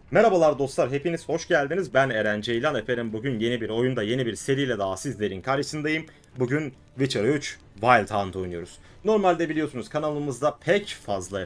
Merhabalar dostlar, hepiniz hoş geldiniz. Ben Eren Ceylan. Efendim bugün yeni bir oyunda, yeni bir seriyle daha sizlerin karşısındayım. Bugün Witcher 3 Wild Hunt oynuyoruz. Normalde biliyorsunuz kanalımızda pek fazla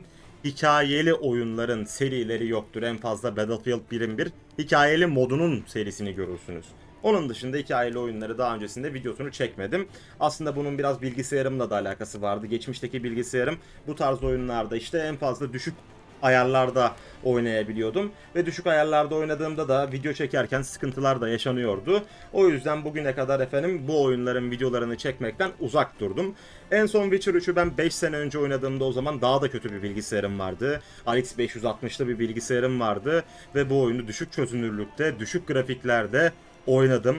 hikayeli oyunların serileri yoktur. En fazla Battlefield 1'in bir hikayeli modunun serisini görürsünüz. Onun dışında hikayeli oyunları daha öncesinde videosunu çekmedim. Aslında bunun biraz bilgisayarımla da alakası vardı. Geçmişteki bilgisayarım bu tarz oyunlarda işte en fazla düşük ayarlarda oynayabiliyordum. Ve düşük ayarlarda oynadığımda da video çekerken sıkıntılar da yaşanıyordu. O yüzden bugüne kadar bu oyunların videolarını çekmekten uzak durdum. En son Witcher 3'ü ben 5 sene önce oynadığımda o zaman daha da kötü bir bilgisayarım vardı. RX 560'lı bir bilgisayarım vardı. Ve bu oyunu düşük çözünürlükte, düşük grafiklerde oynadım.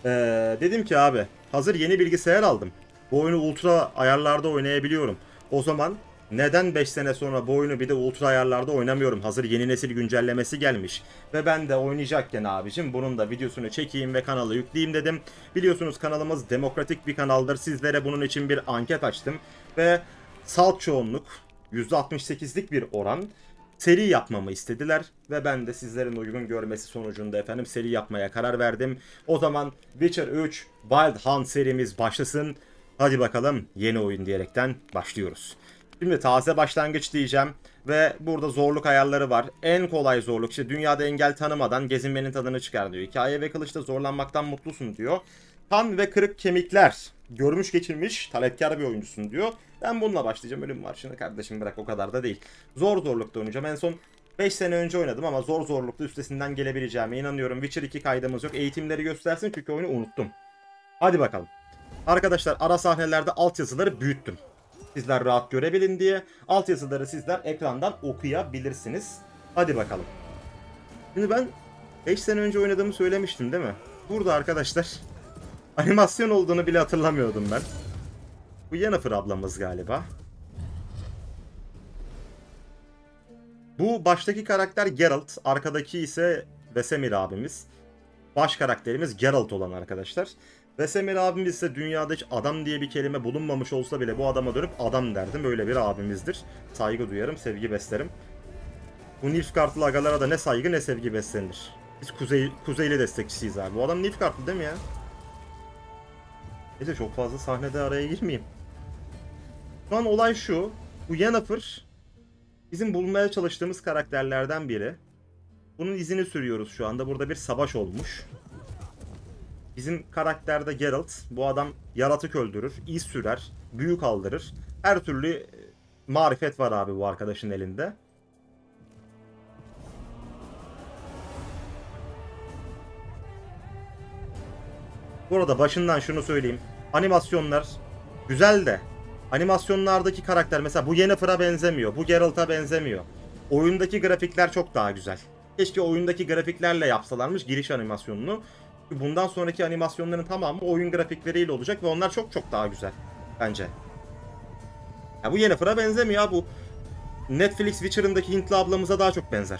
Dedim ki abi hazır yeni bilgisayar aldım. Bu oyunu ultra ayarlarda oynayabiliyorum. O zaman neden 5 sene sonra bu oyunu bir de ultra ayarlarda oynamıyorum? Hazır yeni nesil güncellemesi gelmiş. Ve ben de oynayacakken abicim bunun da videosunu çekeyim ve kanala yükleyeyim dedim. Biliyorsunuz kanalımız demokratik bir kanaldır. Sizlere bunun için bir anket açtım. Ve salt çoğunluk %68'lik bir oran seri yapmamı istediler. Ve ben de sizlerin uygun görmesi sonucunda seri yapmaya karar verdim. O zaman Witcher 3 Wild Hunt serimiz başlasın. Hadi bakalım yeni oyun diyerekten başlıyoruz. Şimdi taze başlangıç diyeceğim ve burada zorluk ayarları var. En kolay zorluk işte dünyada engel tanımadan gezinmenin tadını çıkar diyor. Hikaye ve kılıçta zorlanmaktan mutlusun diyor. Kan ve kırık kemikler. Görmüş geçirmiş talepkar bir oyuncusun diyor. Ben bununla başlayacağım. Ölüm marşını kardeşim bırak, o kadar da değil. Zor zorlukta oynayacağım. En son 5 sene önce oynadım ama zor zorlukta üstesinden gelebileceğime inanıyorum. Witcher 2 kaydımız yok. Eğitimleri göstersin çünkü oyunu unuttum. Hadi bakalım. Arkadaşlar ara sahnelerde altyazıları büyüttüm. Sizler rahat görebilin diye altyazıları sizler ekrandan okuyabilirsiniz. Hadi bakalım. Şimdi ben 5 sene önce oynadığımı söylemiştim değil mi? Burada arkadaşlar animasyon olduğunu bile hatırlamıyordum ben. Bu Yennefer ablamız galiba. Bu baştaki karakter Geralt, arkadaki ise Vesemir abimiz. Baş karakterimiz Geralt olan arkadaşlar. Vesemir abimiz ise dünyada hiç adam diye bir kelime bulunmamış olsa bile bu adama dönüp adam derdim. Böyle bir abimizdir. Saygı duyarım, sevgi beslerim. Bu Nilfgaardlı agalara da ne saygı ne sevgi beslenir. Biz Kuzeyli destekçisiyiz abi. Bu adam Nilfgaardlı değil mi ya? Neyse çok fazla sahnede araya girmeyeyim. Şu an olay şu. Bu Yennefer bizim bulmaya çalıştığımız karakterlerden biri. Bunun izini sürüyoruz şu anda. Burada bir savaş olmuş. Bizim karakterde Geralt. Bu adam yaratık öldürür, iz sürer, büyü kaldırır. Her türlü marifet var abi bu arkadaşın elinde. Bu arada başından şunu söyleyeyim. Animasyonlar güzel de animasyonlardaki karakter mesela bu Yennefer'a benzemiyor. Bu Geralt'a benzemiyor. Oyundaki grafikler çok daha güzel. Keşke oyundaki grafiklerle yapsalarmış giriş animasyonunu. Bundan sonraki animasyonların tamamı oyun grafikleriyle olacak ve onlar çok çok daha güzel bence. Ya bu Yennefer'a benzemiyor, bu Netflix Witcher'ındaki Hintli ablamıza daha çok benzer.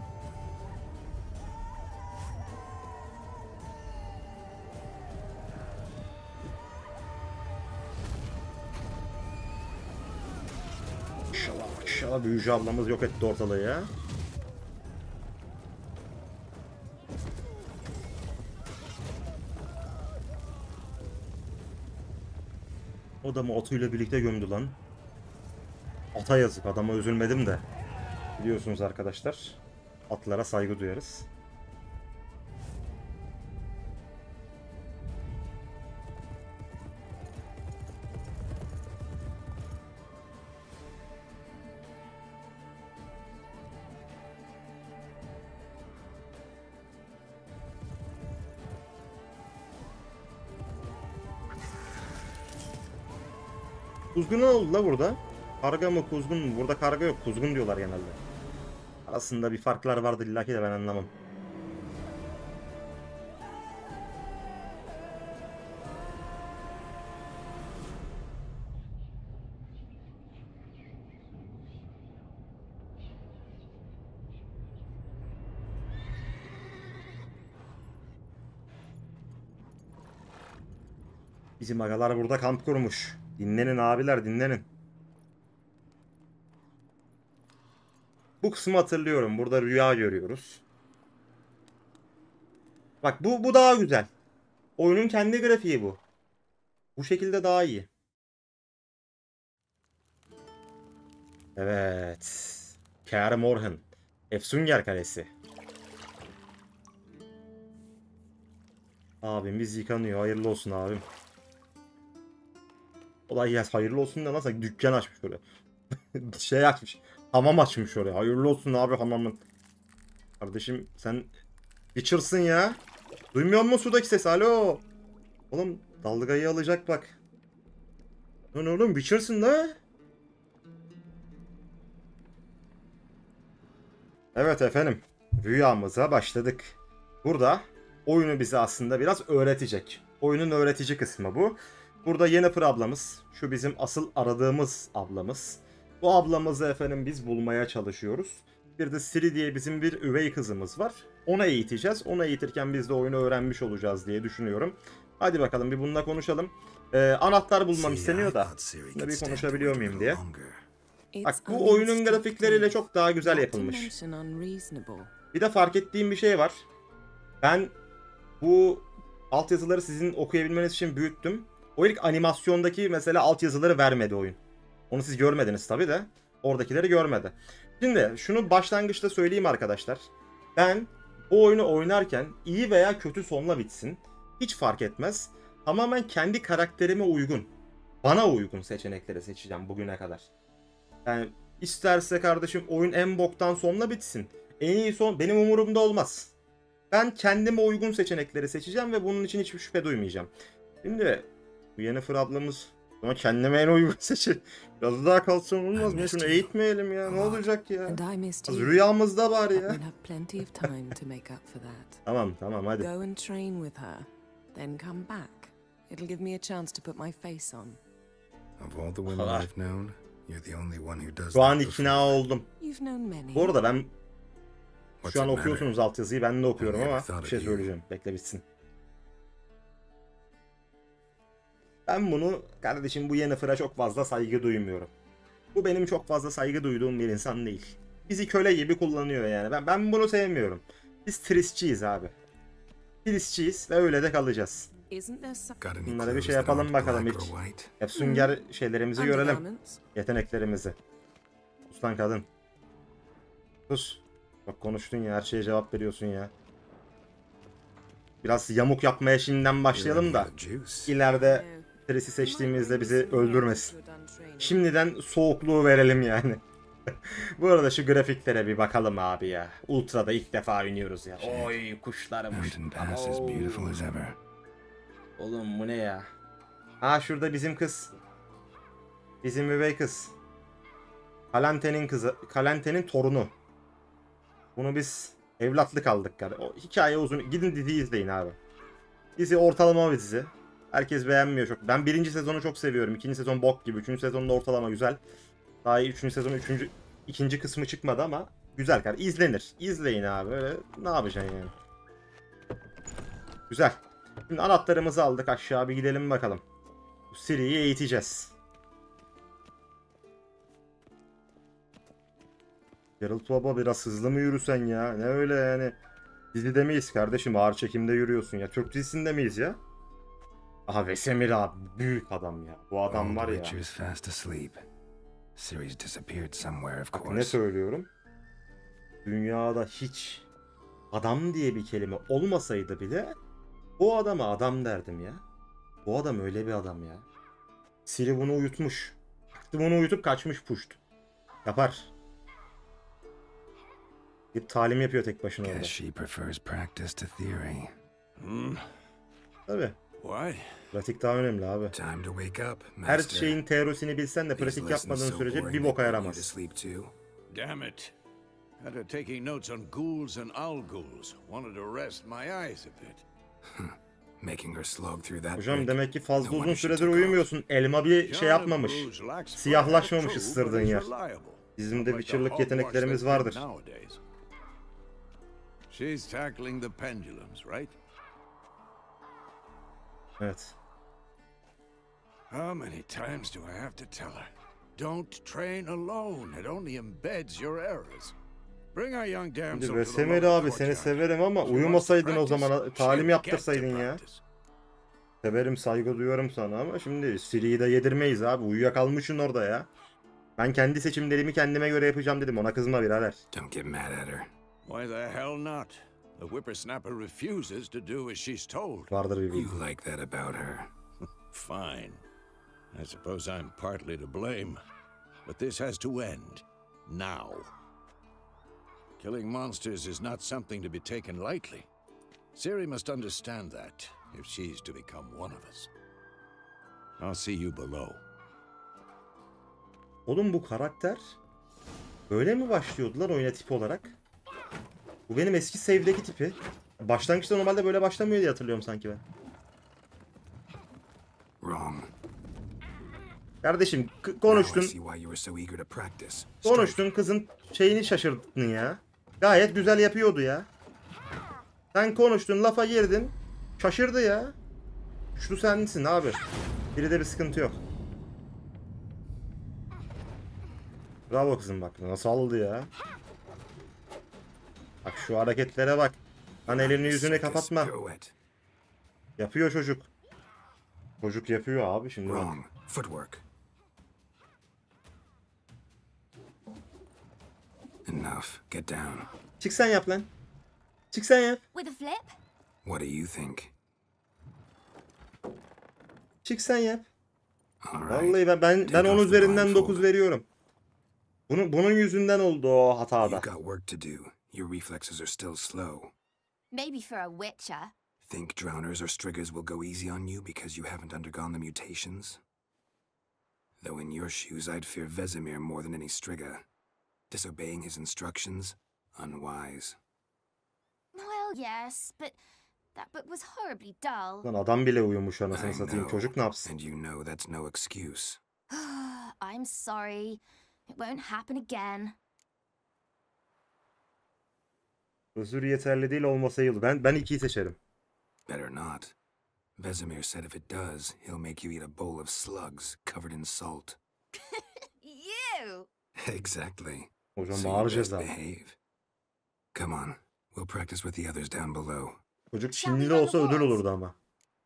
İnşallah inşallah büyücü ablamız yok etti ortalığı ya. O da mı atıyla birlikte gömdü lan? Ata yazık, adama üzülmedim de. Biliyorsunuz arkadaşlar, atlara saygı duyarız. Kuzgun ne oldu la burada? Karga mı kuzgun mu? Burada karga yok, kuzgun diyorlar genelde. Arasında bir farklar vardır illaki de ben anlamam. Bizim agalar burada kamp kurmuş. Dinlenin abiler, dinlenin. Bu kısmı hatırlıyorum. Burada rüya görüyoruz. Bak bu daha güzel. Oyunun kendi grafiği bu. Bu şekilde daha iyi. Evet. Kaer Morhen. Efsunger Kalesi. Abimiz yıkanıyor. Hayırlı olsun abim. Olay gelsin. Hayırlı olsun da nasıl dükkan açmış oraya. Şey açmış. Hamam açmış oraya. Hayırlı olsun abi hamamın. Kardeşim sen Witcher'sın ya. Duymuyor musun sudaki ses? Alo. Oğlum dalgayı alacak bak. Lan oğlum Witcher'sın da. Evet efendim. Rüyamıza başladık. Burada oyunu bize aslında biraz öğretecek. Oyunun öğretici kısmı bu. Burada Yennefer ablamız. Şu bizim asıl aradığımız ablamız. Bu ablamızı efendim biz bulmaya çalışıyoruz. Bir de Ciri diye bizim bir üvey kızımız var. Ona eğiteceğiz. Ona eğitirken biz de oyunu öğrenmiş olacağız diye düşünüyorum. Hadi bakalım bir bununla konuşalım. Anahtar bulmam isteniyor da. Şimdi bir konuşabiliyor muyum diye. Bak bu oyunun grafikleriyle çok daha güzel yapılmış. Bir de fark ettiğim bir şey var. Ben bu altyazıları sizin okuyabilmeniz için büyüttüm. O ilk animasyondaki mesela altyazıları vermedi oyun. Onu siz görmediniz tabi de. Oradakileri görmedi. Şimdi şunu başlangıçta söyleyeyim arkadaşlar. Ben bu oyunu oynarken iyi veya kötü sonla bitsin. Hiç fark etmez. Tamamen kendi karakterime uygun, bana uygun seçenekleri seçeceğim bugüne kadar. Yani isterse kardeşim oyun en boktan sonla bitsin. En iyi son benim umurumda olmaz. Ben kendime uygun seçenekleri seçeceğim ve bunun için hiçbir şüphe duymayacağım. Şimdi bu Yennefer ablamız ama kendime en uygun seçin. Biraz daha kalsın olmaz mı? Şunu eğitmeyelim ya. Ne olacak ya? Az rüyamızda var ya. Tamam hadi. Şu an ikna oldum. Bu arada ben şu an okuyorsunuz altyazıyı, ben de okuyorum ama bir şey söyleyeceğim. Bekle bitsin. Ben bunu kardeşim bu Yennefer'a çok fazla saygı duymuyorum. Bu benim çok fazla saygı duyduğum bir insan değil. Bizi köle gibi kullanıyor yani. Ben bunu sevmiyorum. Biz Tristçiyiz abi. Tristçiyiz ve öyle de kalacağız. Bunlara bir şey yapalım bakalım ilk. Hep sünger şeylerimizi görelim. Yeteneklerimizi. Sus lan kadın. Sus. Çok konuştun ya, her şeye cevap veriyorsun ya. Biraz yamuk yapmaya şimdiden başlayalım da ileride Tris'i seçtiğimizde bizi öldürmesin. Şimdiden soğukluğu verelim yani. Bu arada şu grafiklere bir bakalım abi ya. Ultra'da ilk defa oynuyoruz ya. Oy kuşlarmış. Oğlum bu ne ya? Ha şurada bizim kız. Bizim üvey kız. Kalante'nin kızı. Kalante'nin torunu. Bunu biz evlatlık aldık. O hikaye uzun. Gidin diziyi izleyin abi. Dizi ortalama bir dizi. Herkes beğenmiyor çok. Ben birinci sezonu çok seviyorum. İkinci sezon bok gibi. Üçüncü sezonda ortalama güzel. Daha iyi üçüncü sezon ikinci kısmı çıkmadı ama güzel kardeşim. İzlenir. İzleyin abi. Öyle ne yapacaksın yani. Güzel. Şimdi anahtarımızı aldık. Aşağı bir gidelim bakalım. Bu Ciri'yi eğiteceğiz. Geralt baba biraz hızlı mı yürüsen ya? Ne öyle yani? Dizide miyiz kardeşim? Ağır çekimde yürüyorsun ya. Türk dizisinde miyiz ya? Aha Vesemir abi. Büyük adam ya. Bu adam var ya. Bak ne söylüyorum? Dünyada hiç adam diye bir kelime olmasaydı bile bu adama adam derdim ya. Bu adam öyle bir adam ya. Ciri bunu uyutmuş. Baktı bunu uyutup kaçmış puşt. Yapar. Bir talim yapıyor tek başına orada. Tabii. Pratik daha önemli abi. Her şeyin teorisini bilsen de pratik yapmadığın sürece bir boka yaramaz. Damn it. After taking notes on ghouls and owl ghouls, wanted to rest my eyes a bit. Hocam demek ki fazla uzun süredir uyumuyorsun. Elma bir şey yapmamış. Siyahlaşmamış ısırdığın yer. Bizim de Witcher'lık yeteneklerimiz vardır. She's tackling the pendulums, right? Evet. How many times do I have to tell her? Don't train alone. It only embeds your errors. Bring our young damsel Şimdi to the Vesemir lower abi seni courtyard. severim ama She wants to uyumasaydın o practice. zaman talim She'll yaptırsaydın get to ya. practice. Severim, saygı duyuyorum sana ama şimdi Siri'yi de yedirmeyiz abi. Uyuyakalmışsın orada ya. Ben kendi seçimlerimi kendime göre yapacağım dedim. Ona kızma birader. Don't get mad at her. Why the hell not? The whippersnapper refuses to do as she's told. Vardır bir bilgi. You like that about her. Fine. I suppose I'm partly to blame. But this has to end. Now. Killing monsters is not something to be taken lightly. Ciri must understand that if she's to become one of us. I'll see you below. Oğlum bu karakter böyle mi başlıyordu lan oyuna tip olarak? Bu benim eski save'deki tipi. Başlangıçta normalde böyle başlamıyor diye hatırlıyorum sanki ben. Wrong. Kardeşim Now I konuştun. see why you were so eager to practice. Strike. Konuştun kızın şeyini şaşırttın ya. Gayet güzel yapıyordu ya. Sen konuştun lafa girdin. Şaşırdı ya. Güçlü sensin abi. Biri de bir sıkıntı yok. Bravo kızım bak nasıl aldı ya. Bak şu hareketlere bak. Lan elini yüzünü Circus kapatma. pirouette. Yapıyor çocuk. Çocuk yapıyor abi şimdi bak. Wrong. Footwork. Enough. Get down. Çık sen yap lan. Çık sen yap. With a flip? What do you think? Çık sen yap. All right. Vallahi ben Take 10 off the üzerinden blindfold. 9 veriyorum. Bunun yüzünden oldu o hatada. You've got work to do. Your reflexes are still slow. Maybe for a witcher. Think drowners or striggers will go easy on you because you haven't undergone the mutations? Though in your shoes, I'd fear Vesemir more than any strigger. Disobeying his instructions? Unwise. Well, yes, but that book was horribly dull. Lan adam bile uyumuş anasını I satayım. know, Çocuk ne yapsın? and you know that's no excuse. I'm sorry. It won't happen again. Özür yeterli değil olmasa yıl. Ben 2'yi seçerim. Better not. Vesemir said if it does, he'll make you eat a bowl of slugs covered in salt. You! Exactly. Hocam So ağır you best ceza. behave. Come on, we'll practice with the others down below. Çocuk Shall we Çinli run olsa the ödül walls? olurdu ama.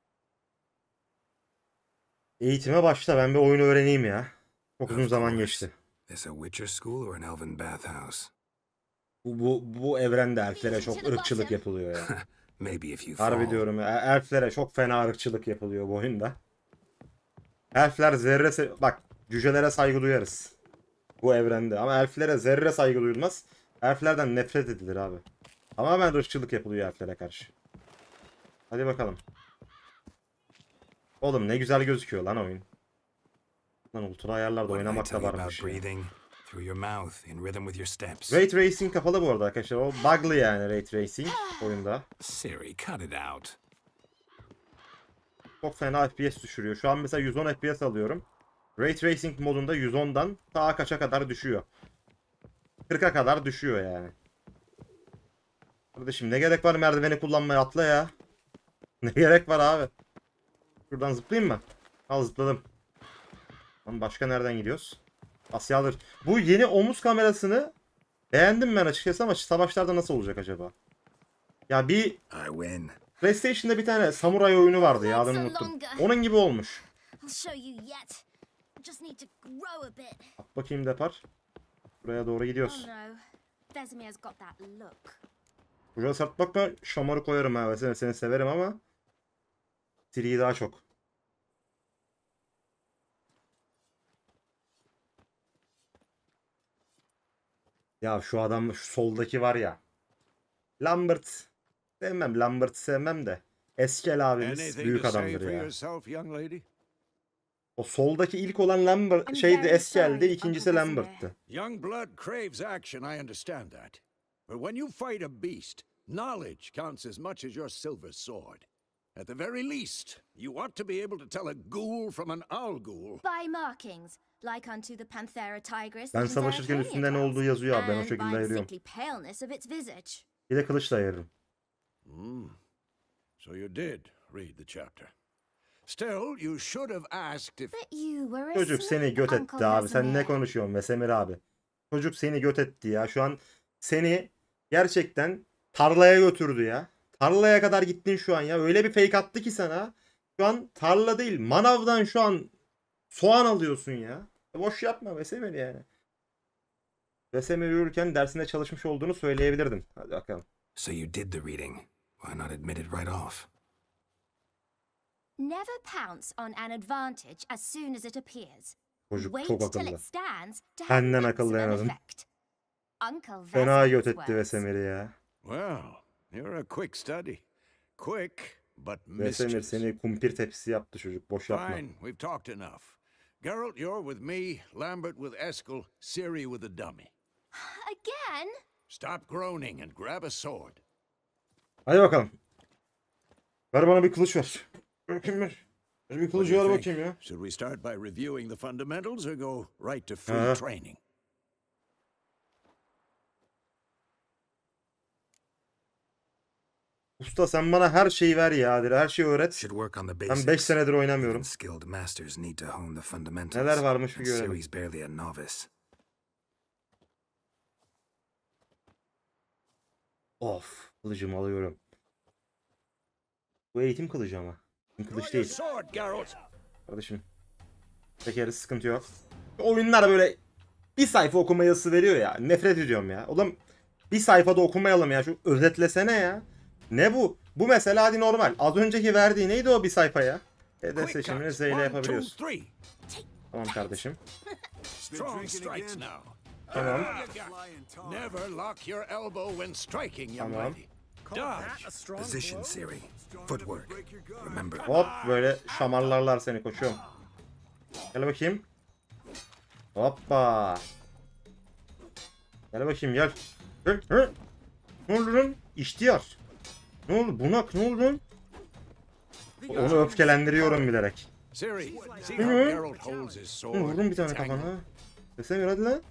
Eğitime başla. Ben bir oyunu öğreneyim ya. Çok uzun Of zaman course. geçti. This a Witcher school or an elven bathhouse? Bu evrende elflere çok ırkçılık yapılıyor ya. Maybe if you fall. Harbi diyorum ya. Elflere çok fena ırkçılık yapılıyor bu oyunda. Elfler bak cücelere saygı duyarız. Bu evrende. Ama elflere zerre saygı duyulmaz. Elflerden nefret edilir abi. Tamamen ırkçılık yapılıyor elflere karşı. Hadi bakalım. Oğlum ne güzel gözüküyor lan oyun. Lan ultra ayarlarda What did I oynamak tell da you about varmış ya. breathing? Through your mouth, in rhythm with your steps. Ray Tracing kapalı bu arada arkadaşlar. O bug'lı yani Ray Tracing oyunda. Siri, cut it out. Çok fena FPS düşürüyor. Şu an mesela 110 FPS alıyorum. Ray Tracing modunda 110'dan daha kaça kadar düşüyor. 40'a kadar düşüyor yani. Kardeşim ne gerek var merdiveni kullanmaya, atla ya. Ne gerek var abi? Şuradan zıplayayım mı? Al zıpladım. Ama başka nereden gidiyoruz? Asya alır. Bu yeni omuz kamerasını beğendim ben açıkçası ama savaşlarda nasıl olacak acaba? Ya bir I win. PlayStation'da bir tane samuray oyunu vardı ya, adını unuttum. Onun gibi olmuş. I'll show you yet. I just need to grow a bit. At bakayım depar. Buraya doğru Oh gidiyoruz. no. Vesemir's got that look. Buraya sert bakma, şamarı koyarım ha. Seni severim ama Ciri'yi daha çok. Ya şu adam, şu soldaki var ya. Lambert. Sevmem, Lambert'ı sevmem de. Eskel abimiz Anything büyük to say adamdır for ya. yourself, young lady? O soldaki ilk olan Lambert I'm şeydi, very Eskel'di, sorry, ikincisi Uncle Lambert'tı. Young blood craves action, I understand that. But when you fight a beast, knowledge counts as much as your silver sword. At the very least, you ought to be able to tell a ghoul from an owl ghoul. By markings, like unto the Panthera tigris. Ben that savaşırken Zeracania üstünde ne does, olduğu yazıyor abi, ben o and şekilde by the ayırıyorum. sickly paleness of its visage. Bir de kılıçla ayırırım. So you did read the chapter. Still, you should have asked if... But you were a Çocuk seni snake, göt Uncle etti abi. Sen ne Vesemir. konuşuyorsun Vesemir abi? Çocuk seni göt etti ya. Şu an seni gerçekten tarlaya götürdü ya. Tarlaya kadar gittin şu an ya. Öyle bir fake attı ki sana. Şu an tarla değil, manavdan şu an soğan alıyorsun ya. Boş yapma Vesemir yani. Vesemir yürürken dersinde çalışmış olduğunu söyleyebilirdin. Hadi bakalım. So you did the reading. Why not admit it right off? Never pounce on an advantage as soon as it appears. Çocuk Wait çok till akıllı. it stands to have Benden maximum akıllı effect. Uncle Fena Vesemir's göt etti words. Vesemir'i ya. Well, you're a quick study. Quick, but Vesemir mischievous. seni kumpir tepsisi yaptı çocuk. Boş yapma. Fine, we've talked enough. Geralt, you're with me, Lambert with Eskel, Ciri with the dummy. Again? Stop groaning and grab a sword. Hadi bakalım. Ver bana bir kılıç ver. Bakayım ver. Ver bir What kılıcı do you ver think? bakayım ya. Should we start by reviewing the fundamentals or go right to free Uh-huh. training? Usta sen bana her şeyi ver ya. Her şeyi öğret. Should work on the Ben basics. 5 senedir oynamıyorum. Even skilled masters need to hone the fundamentals. Neler varmış bir and görelim. Ciri's barely a novice. Of. Kılıcımı alıyorum. Bu eğitim kılıcı ama. Kılıç Draw your değil. sword, Geralt. Kardeşim. Çekeriz, sıkıntı yok. Oyunlar böyle bir sayfa okuma yazısı veriyor ya. Nefret ediyorum ya. Oğlum bir sayfada okumayalım ya. Şu özetlesene ya. Ne bu? Bu mesela hadi normal. Az önceki verdiği neydi o bir sayfa ya? Hedef Quick seçimini cuts. Z ile 1, 2, yapabiliyorsun. 3. Tamam kardeşim. Strong strikes now. Tamam. You got- Never lock your elbow when striking, young Tamam. lady. Dodge. Position, Ciri. Footwork. Remember. Hop böyle şamarlarlar seni koçum. Gel bakayım. Hoppa. Gel bakayım gel. Gel. Hı? Ne oldu lan? İhtiyar. Ne oldu? Bunak ne oldu lan? Onu öfkelendiriyorum bilerek. Ciri, see Hı how hı. Geralt holds his sword. Vurdum bir tane Tangle. kafana. Vesemir hadi lan.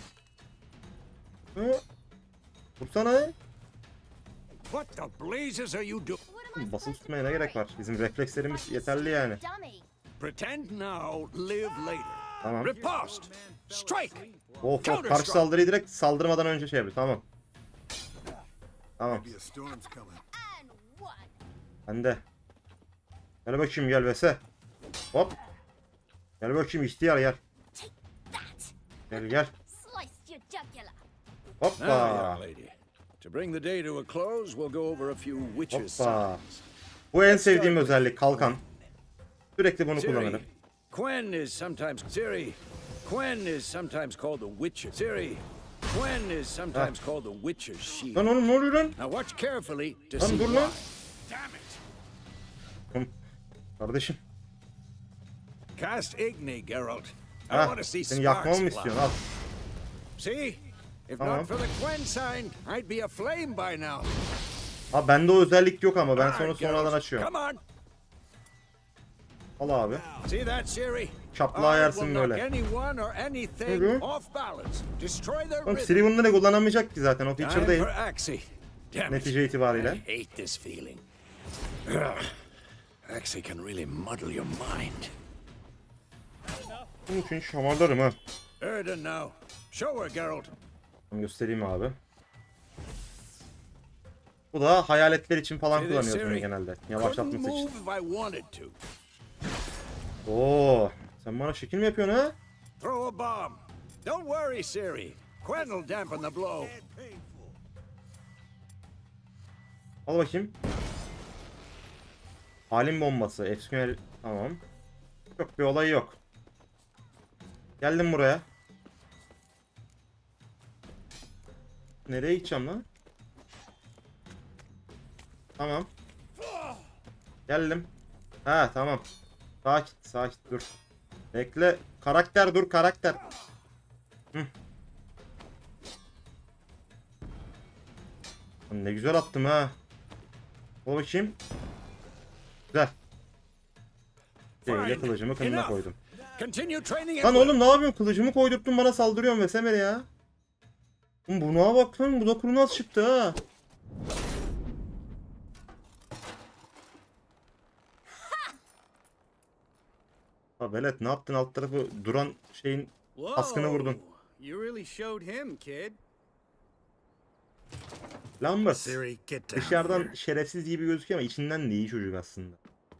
Hı? Vursana. What the blazes are you doing? Basılı tutmaya ne gerek var? Bizim reflekslerimiz yeterli yani. Dummy. Pretend now, live later. Tamam. Riposte. Strike. Of of karşı saldırıyı direkt saldırmadan önce şey yapıyor. Tamam. Tamam. And one. Bende. Gel bakayım gel Vese. Hop. Gel bakayım ihtiyar gel. That. Gel gel. Sliced your jugular. Now, Hoppa. young lady. To bring the day to a close, we'll go over a few witches' Hoppa. signs. Bu en sevdiğim özellik kalkan. Sürekli bunu Ciri, kullanırım. Quen is sometimes Ciri. Quen is sometimes called the Witcher. Ciri. Quen is sometimes called the Witcher's shield. Lan oğlum ne oluyor lan? Now watch carefully to Lan see dur why. lan. Damn it! Kardeşim. Cast Igni, Geralt. I Ha, want to see seni sparks yakmamı mı fly. istiyorsun? Al. See? If Tamam. not for the Quen sign, I'd be aflame by now. Ha bende o özellik yok ama ben All sonra right, sonradan Geralt, açıyorum. come on. Al abi. See that, Ciri? Şaplağı I yersin will knock böyle. anyone or anything Hı hı. off balance. Destroy their Oğlum rhythm. Siri bunları kullanamayacak ki zaten. O feature Time değil. for Axie. Damn it. Netice itibariyle. I hate this feeling. Ugh. Axie can really muddle your mind. Bunun için şamarlarım ha. Erden now. Show her, Geralt. Bunu göstereyim abi. Bu da hayaletler için falan See this, kullanıyorsun Ciri? genelde. Couldn't Yavaşlatması move için. if I wanted to. Oo, sen bana şekil mi yapıyorsun ha? Throw a bomb. Don't worry, Ciri. Quen will dampen the blow. Al bakayım. Halim bombası. Efsane. Tamam. Çok bir olay yok. Geldim buraya. Nereye gideceğim lan? Tamam. Geldim. Ha tamam. Sakin sakin dur. Bekle. Karakter dur karakter. Hı. Lan ne güzel attım ha. Ol bakayım. Güzel. Şeyle kılıcımı kınına Enough. koydum. Continue training at Lan will. oğlum ne yapıyorsun? Kılıcımı koydurttun bana saldırıyorsun Vesemir ya. Oğlum buna bak lan. Bu da kurnaz çıktı ha. Ha velet ne yaptın alt tarafı duran şeyin askını vurdun. You really showed him, kid. Lambert. Siri, get down Dışarıdan here. şerefsiz gibi gözüküyor ama içinden de iyi çocuk aslında.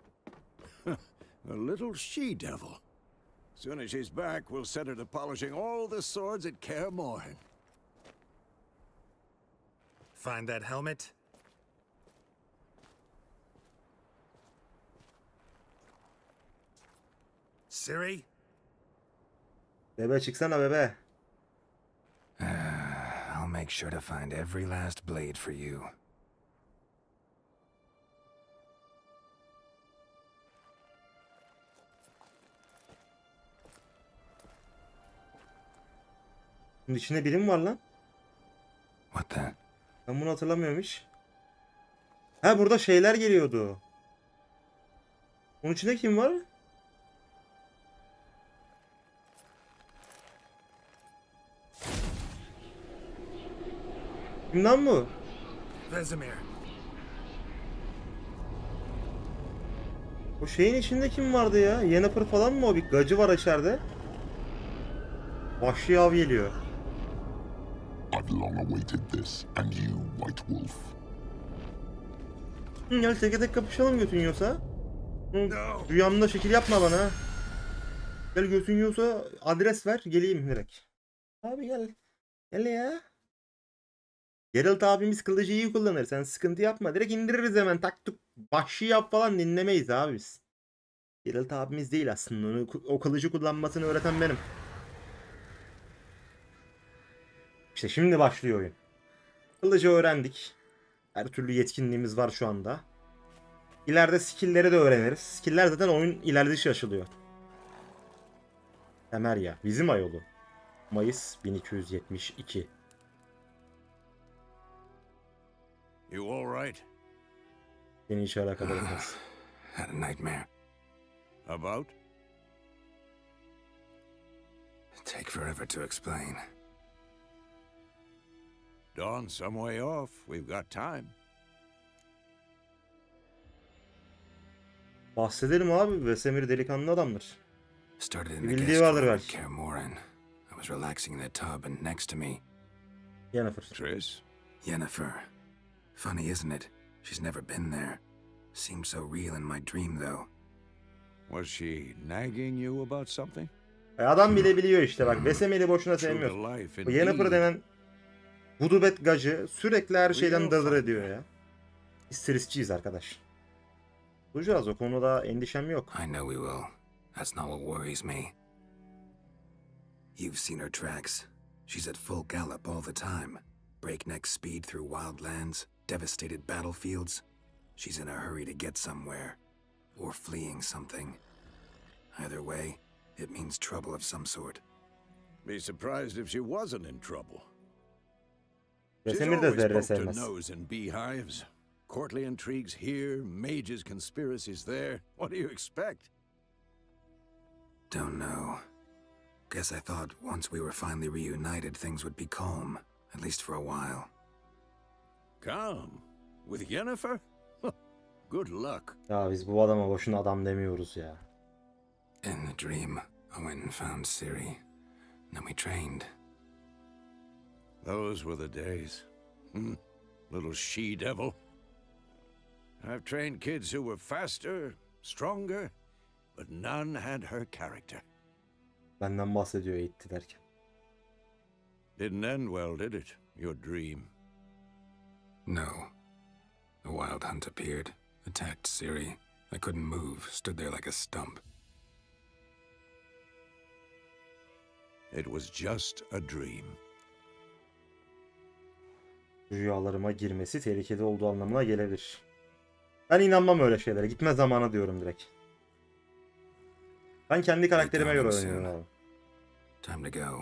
A little she-devil. Soon as she's back, we'll set her to polishing all the swords at Kaer Morhen. Find that helmet? Siri? Bebe çıksana bebe. I'll make sure to find every last blade for you. Bunun içinde biri mi var lan? What the? Ben bunu hatırlamıyorum hiç. Ha burada şeyler geliyordu. Bunun içinde kim var? Kimden bu? Vesemir. O şeyin içinde kim vardı ya? Yennefer falan mı o? Bir gacı var içeride. Vahşi av geliyor. I've long awaited this, and you, White Wolf. Gel teke tek kapışalım götün yiyorsa. Rüyamda şekil yapma bana. Gel götün yiyorsa adres ver geleyim direkt. Abi gel. Gel ya. Geralt abimiz kılıcı iyi kullanır. Sen sıkıntı yapma. Direkt indiririz hemen. Tak tuk. Vahşi yap falan dinlemeyiz abi biz. Geralt abimiz değil aslında. Onu, o kılıcı kullanmasını öğreten benim. İşte şimdi başlıyor oyun. Kılıcı öğrendik. Her türlü yetkinliğimiz var şu anda. İleride skill'leri de öğreniriz. Skill'ler zaten oyun ilerledikçe açılıyor. Temerya. Bizim ayolu. Mayıs 1272. You all right? Beni hiç alakadar etmez. Had a nightmare. About? Take forever to explain. Dawn's some way off. We've got time. Bahsedelim abi. Vesemir delikanlı adamdır. Started in the Bildiği guest vardır room belki. at Kaer Morhen. I was relaxing in the tub, and next to me, Yennefer. Triss? Yennefer. Funny, isn't it? She's never been there. Seemed so real in my dream, though. Was she nagging you about something? Adam bile biliyor işte bak. Vesemir'i boşuna True sevmiyor. to life Bu Yennefer indeed. denen Gudubet gacı sürekli her şeyden dırdır ediyor ya. Biz Triss'ciyiz arkadaş. Bulacağız, o konuda endişem yok. I know we will. That's not what worries me. You've seen her tracks. She's at full gallop all the time. Breakneck speed through wild lands, devastated battlefields. She's in a hurry to get somewhere. Or fleeing something. Either way, it means trouble of some sort. Be surprised if she wasn't in trouble. She's Vesemir de always zerre poked her sevmez. nose in beehives. Courtly intrigues here, mages' conspiracies there. What do you expect? Don't know. Guess I thought once we were finally reunited, things would be calm. At least for a while. Calm? With Yennefer? Good luck. Ya biz bu adama boşuna adam demiyoruz ya. In the dream, I went and found Ciri. Then we trained. Those were the days. Little she-devil. I've trained kids who were faster, stronger, but none had her character. Benden bahsediyor eğitti derken. Didn't end well, did it? Your dream. No. The Wild Hunt appeared, attacked Ciri. I couldn't move, stood there like a stump. It was just a dream. Rüyalarıma girmesi tehlikeli olduğu anlamına gelebilir. Ben inanmam öyle şeylere. Gitme zamanı diyorum direkt. Ben kendi karakterime göre oynuyorum abi. Time to go.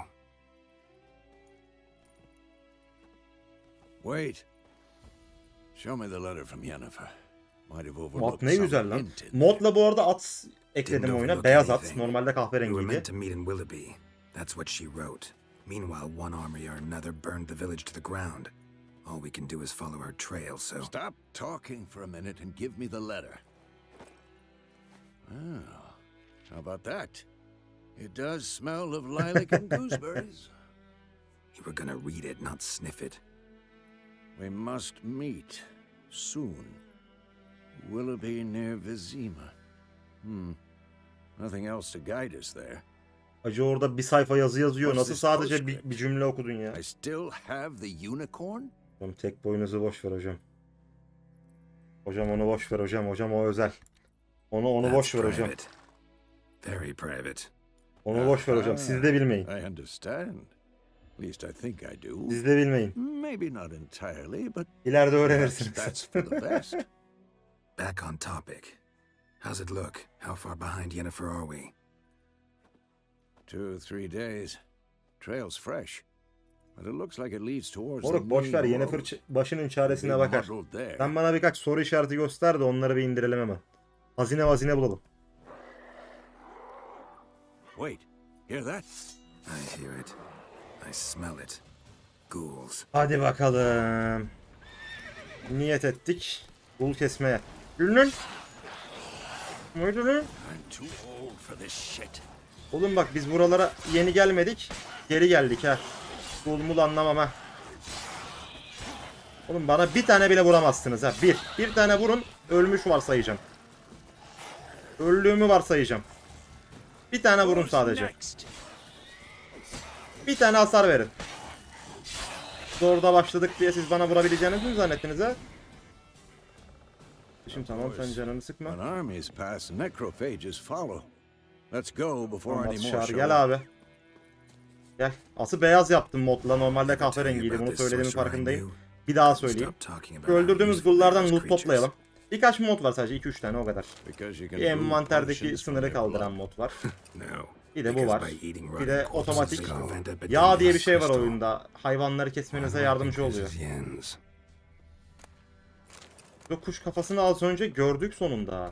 Wait. Show me the letter from Yennefer. Might have Mod overlooked ne some güzel lan. hint in there. Modla bu arada at ekledim Didn't oyuna. overlook Beyaz at. anything. Normalde We were kahverengiydi. meant to meet in Willoughby. That's what she wrote. Meanwhile, one army or another burned the village to the ground. All we can do is follow her trail, so... Stop talking for a minute and give me the letter. Oh, how about that? It does smell of lilac and gooseberries. You were gonna read it, not sniff it. We must meet soon. Willoughby near Vizima. Nothing else to guide us there. Acı orada bir sayfa yazı yazıyor. What's Nasıl this sadece bir postscript? cümle okudun ya? I still have the unicorn? Hocam tek boynuzu boş ver hocam. Hocam onu boş ver hocam. Hocam o özel. Onu That's boş ver hocam. private. Very private. Onu boş ver hocam. Siz de bilmeyin. I understand. At least I think I do. Siz de bilmeyin. Maybe not entirely, but İleride perhaps öğrenirsiniz. that's for the best. Back on topic. How's it look? How far behind Yennefer are we? 2-3 days. Trail's fresh. But it looks like it leads towards the Moruk boş ver. main Yennefer road. başının çaresine Be bakar. muddled there. Sen bana birkaç soru işareti göster de onları bir indirelim hemen. Hazine bulalım. Wait, hear that? I hear it. I smell it. Ghouls. Hadi bakalım. Niyet ettik. Bul kesmeye. Gülün. Hadi lan. I'm too old for this shit. Oğlum bak biz buralara yeni gelmedik. Geri geldik ha. Bulmul anlamam ha. Oğlum bana bir tane bile vuramazsınız ha. Bir tane vurun. Ölmüş varsayacağım. Öldüğümü varsayacağım. Bir tane vurun sadece. Next. Bir tane hasar verin. Zorda başladık diye siz bana vurabileceğinizi mi zannettiniz ha? Şimdi tamam sen canını sıkma. When armies pass, necrophages follow. Let's go before Tamam, any more Şar, show gel up. abi. Gel. Asıl beyaz yaptım modla. Normalde Tell you kahverengiydi. about Bunu this söylediğimin sorcerer I farkındayım. knew. Bir daha söyleyeyim. Stop talking about Şu how öldürdüğümüz useful gullardan those loot creatures. toplayalım. Birkaç mod var sadece. 2-3 tane o kadar. Because you can Bir brew envanterdeki potions from sınırı their kaldıran blood. mod var. No. Bir de bu because var. by eating Bir rotten de corpses, otomatik they prevent epidemics yağ diye bir şey var crystal. oyunda. Hayvanları kesmenize yardımcı oluyor. This is Yen's. Bu kuş kafasını az önce gördük sonunda.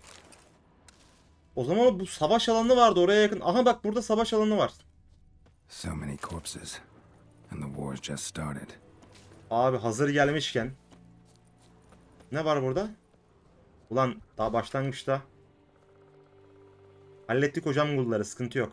O zaman bu savaş alanı vardı oraya yakın. Aha bak burada savaş alanı var. So many corpses. And the war's just started. Abi hazır gelmişken. Ne var burada? Ulan daha başlangıçta. Hallettik hocam gulları, sıkıntı yok.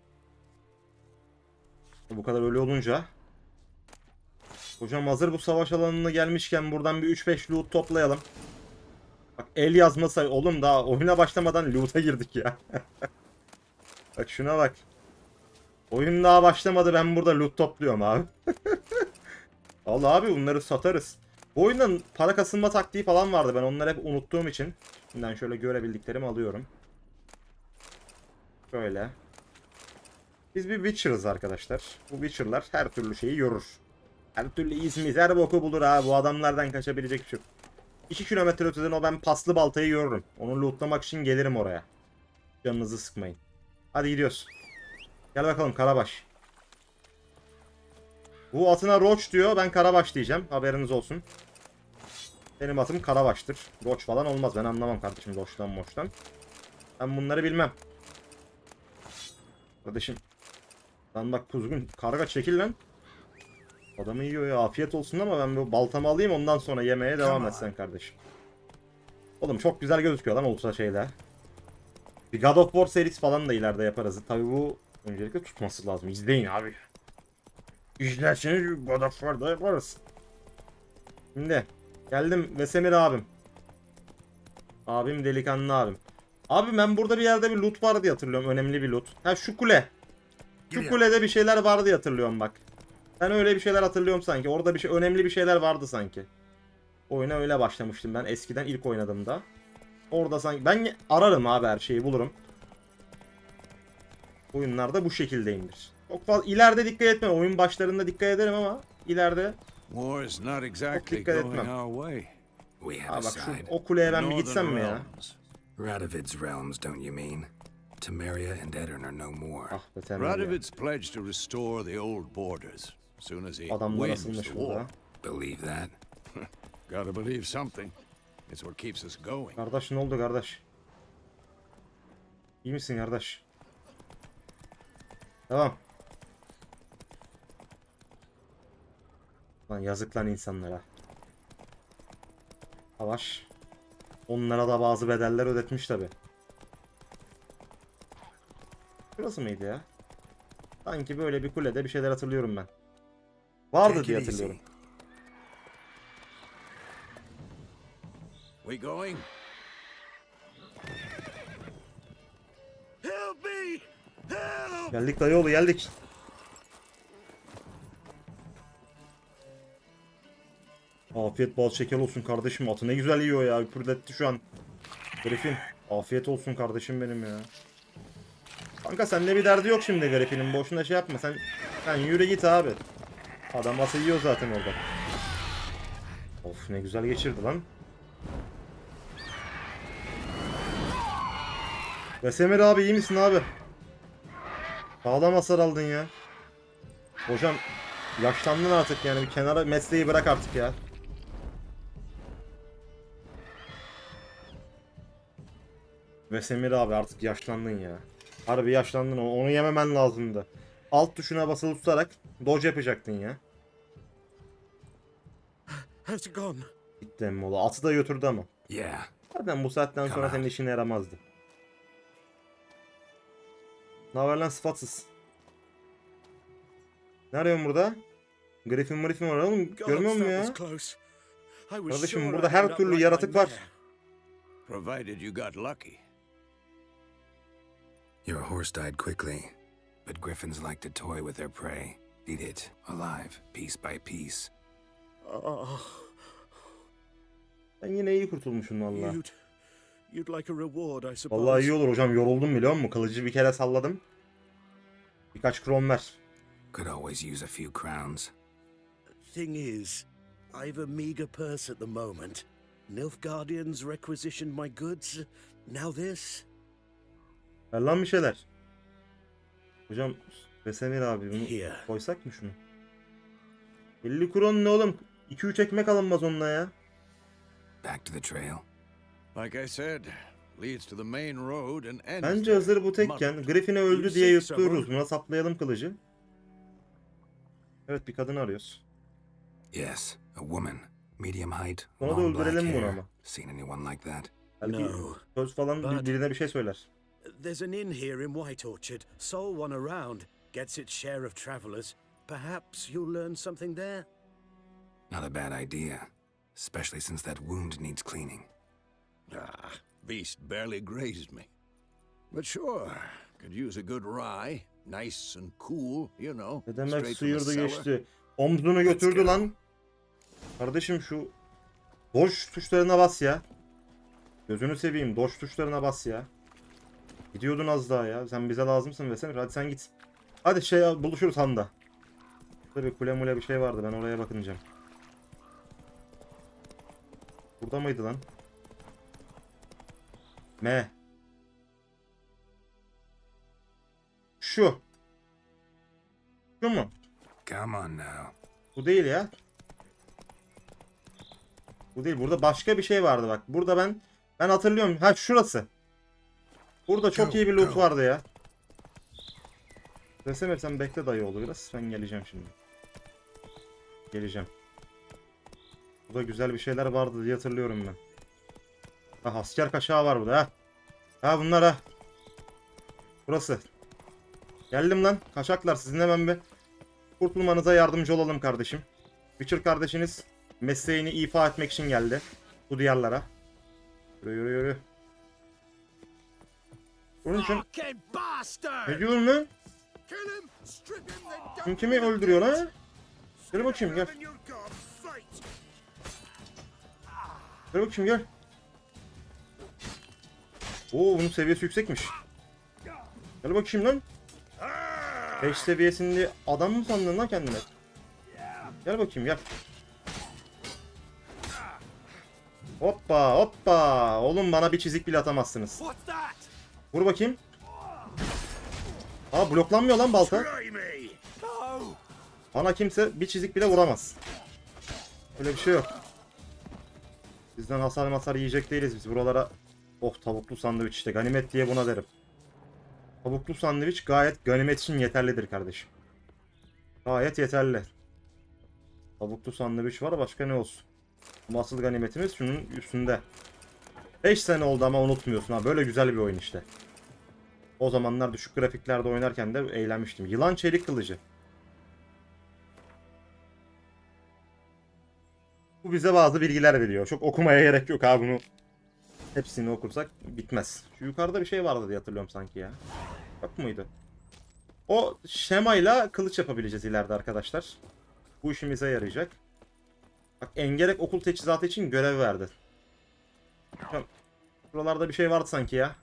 Bu kadar ölü olunca. Hocam hazır bu savaş alanına gelmişken buradan bir 3-5 loot toplayalım. Bak el yazması oğlum daha oyuna başlamadan loot'a girdik ya. Bak şuna bak. Oyun daha başlamadı ben burada loot topluyorum abi. Allah abi bunları satarız. Bu oyundan para kasılma taktiği falan vardı. Ben onları hep unuttuğum için. Şimdiden şöyle görebildiklerimi alıyorum. Şöyle. Biz bir Witcher'ız arkadaşlar. Bu Witcher'lar her türlü şeyi görür. Her türlü izimiz, her boku bulur abi. Bu adamlardan kaçabilecek bir şey yok. 2 kilometre öteden o ben paslı baltayı görürüm. Onu lootlamak için gelirim oraya. Canınızı sıkmayın. Hadi gidiyoruz. Gel bakalım Karabaş. Bu atına Roach diyor. Ben Karabaş diyeceğim. Haberiniz olsun. Benim atım Karabaş'tır. Roach falan olmaz. Ben anlamam kardeşim Roach'tan moçtan. Ben bunları bilmem. Kardeşim. Lan bak kuzgun. Karga çekil lan. Adamı yiyor ya. Afiyet olsun ama ben bu baltamı alayım ondan sonra yemeye devam etsen kardeşim. Oğlum çok güzel gözüküyor lan olsa şeyler. Bir God of War serisi falan da ileride yaparız. Tabi bu öncelikle tutması lazım. İzleyin abi. İzlerseniz God of War'da yaparız. Şimdi geldim Vesemir abim. Abim delikanlı abim. Abi ben burada bir yerde bir loot var diye hatırlıyorum. Önemli bir loot. Ha şu kule. Şu kulede bir şeyler vardı diye hatırlıyorum bak. Ben öyle bir şeyler hatırlıyorum sanki. Orada bir şey önemli bir şeyler vardı sanki. Oyuna öyle başlamıştım ben eskiden ilk oynadığımda. Orada sanki ben ararım abi her şeyi bulurum. Oyunlarda bu şekildeyimdir. Çok fazla ileride dikkat etmem. Oyun başlarında dikkat ederim ama ileride War is not exactly dikkat going etmem. our way. We have Aa a bak şu side. o kuleye ben bir Northern gitsem mi ya? realms. Radovid's realms, don't you mean? Temeria and Edirn are no more. Ah be Temel ya. Radovid's pledged to restore the old borders as soon as he Adamlar wins asılmış the burada. war. Believe that? Gotta believe something. It's what keeps us going. Kardeş ne oldu kardeş? İyi misin kardeş? Tamam. Lan yazık lan insanlara. Savaş. Onlara da bazı bedeller ödetmiş tabi. Burası mıydı ya? Sanki böyle bir kulede bir şeyler hatırlıyorum ben. Vardı Take diye it easy. hatırlıyorum. We going? Help me! Help! Geldik dayıoğlu, geldik. Afiyet bal şeker olsun kardeşim. Atı ne güzel yiyor ya. Pürdetti şu an. Griffin. Afiyet olsun kardeşim benim ya. Kanka sende bir derdi yok şimdi Griffin'in. Boşuna şey yapma. Sen yürü git abi. Adam atı yiyor zaten orada. Of ne güzel geçirdi lan. Vesemir abi iyi misin abi? Sağlam hasar aldın ya. Hocam yaşlandın artık yani, bir kenara mesleği bırak artık ya. Vesemir abi artık yaşlandın ya. Harbi yaşlandın, onu yememen lazımdı. Alt tuşuna basılı tutarak dodge yapacaktın ya. How's it gone? Gitti emmoğlu. Atı da götürdü ama. Yeah. Zaten bu saatten sonra senin işine yaramazdı. Ne haber lan sıfatsız? Ne arıyorsun burada? Griffin var oğlum. Görmüyor musun ya? Kardeşim burada her türlü yaratık var. Provided you got lucky. Your horse died quickly, but griffins like to toy with their prey. Eat it, alive, piece by piece. Ben yine iyi kurtulmuşum valla. You'd like a reward, I suppose. Vallahi iyi olur hocam, yoruldum biliyor musun? Kılıcı bir kere salladım. Birkaç kron ver. Could always use a few crowns. Thing is, I've a meager purse at the moment. Nilfgaardians requisitioned my goods. Now this. Ver lan bir şeyler. Hocam Vesemir abi bunu Here. koysak mı şunu? 50 kron ne oğlum? 2-3 ekmek alınmaz onunla ya. Back to the trail. Like I said, leads to the main road and ends. Bence hazır bu tekken Griffin'i öldü diye yuttuğuruz. Buna saplayalım kılıcı. Evet, bir kadın arıyoruz. Yes, a woman. Medium height, Sonra da long black öldürelim bunu hair. ama. Seen anyone like that? Belki No. söz falan But- birine bir şey söyler. There's an inn here in White Orchard. Sole one around. Gets its share of travelers. Perhaps you'll learn something there. Not a bad idea. Especially since that wound needs cleaning. Ah, beast barely grazed me. But sure, could use a good rye. Nice and cool, you know. Ne demek straight from the sıyırdı cellar. geçti. Omzunu götürdü lan. Kardeşim şu dodge tuşlarına bas ya. Gözünü seveyim, dodge tuşlarına bas ya. Gidiyordun az daha ya. Sen bize lazımsın Vesemir. Hadi sen git. Hadi buluşuruz Han'da. Burada bir kule mule bir şey vardı. Ben oraya bakınacağım. Burada mıydı lan? M. Şu. Şu mu? Come on now. Bu değil ya. Bu değil. Burada başka bir şey vardı bak. Burada ben hatırlıyorum. Ha şurası. Burada çok iyi bir loot vardı ya. Vesemir sen bekle dayıoğlu biraz. Ben geleceğim şimdi. Geleceğim. Burada güzel bir şeyler vardı diye hatırlıyorum ben. Ha asker kaşağı var burada ha. Ha bunlar ha. Burası. Geldim lan. Kaçaklar, sizin hemen bir kurtulmanıza yardımcı olalım kardeşim. Witcher kardeşiniz mesleğini ifa etmek için geldi. Bu diyarlara. Yürü yürü yürü. Bunun için ne diyorsun lan? Kim kimi öldürüyor lan? Gel bakayım gel. Gel bakayım gel. Oo bunun seviyesi yüksekmiş. Gel bakayım lan. 5 seviyesinde adam mı sandın lan kendine? Gel bakayım gel. Hoppa hoppa. Oğlum bana bir çizik bile atamazsınız. Vur bakayım. Aa bloklanmıyor lan balta. Bana kimse bir çizik bile vuramaz. Öyle bir şey yok. Bizden hasar yiyecek değiliz biz buralara. Oh tavuklu sandviç işte, ganimet diye buna derim. Tavuklu sandviç gayet ganimet için yeterlidir kardeşim. Gayet yeterli. Tavuklu sandviç var, başka ne olsun. Bu asıl ganimetimiz şunun üstünde. 5 sene oldu ama unutmuyorsun ha, böyle güzel bir oyun işte. O zamanlar düşük grafiklerde oynarken de eğlenmiştim. Yılan çelik kılıcı. Bu bize bazı bilgiler veriyor. Çok okumaya gerek yok abi bunu. Hepsini okursak bitmez. Şu yukarıda bir şey vardı diye hatırlıyorum sanki ya. Yok muydu? O şemayla kılıç yapabileceğiz ileride arkadaşlar. Bu işimize yarayacak. Bak Engerek okul teçhizatı için görev verdi. Buralarda bir şey vardı sanki ya.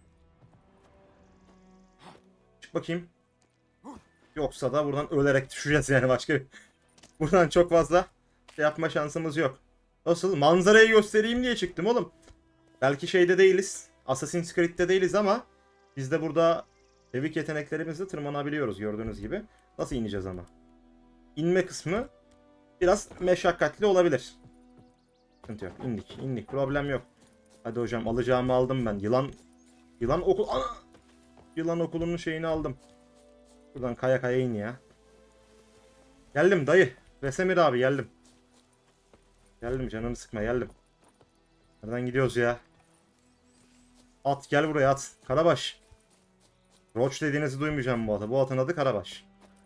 Çık bakayım. Yoksa da buradan ölerek düşeceğiz yani başka bir... Buradan çok fazla şey yapma şansımız yok. Nasıl? Manzarayı göstereyim diye çıktım oğlum. Belki şeyde değiliz. Assassin's Creed'de değiliz ama biz de burada evik yeteneklerimizle tırmanabiliyoruz gördüğünüz gibi. Nasıl ineceğiz ama? İnme kısmı biraz meşakkatli olabilir. Sıkıntı yok. İndik. Problem yok. Hadi hocam alacağımı aldım ben. Yılan okul... Ana! Yılan okulunun şeyini aldım. Buradan kaya kaya in ya. Geldim dayı. Vesemir abi geldim. Geldim canımı sıkma geldim. Nereden gidiyoruz ya? At gel buraya at. Karabaş. Roach dediğinizi duymayacağım bu ata. Bu atın adı Karabaş.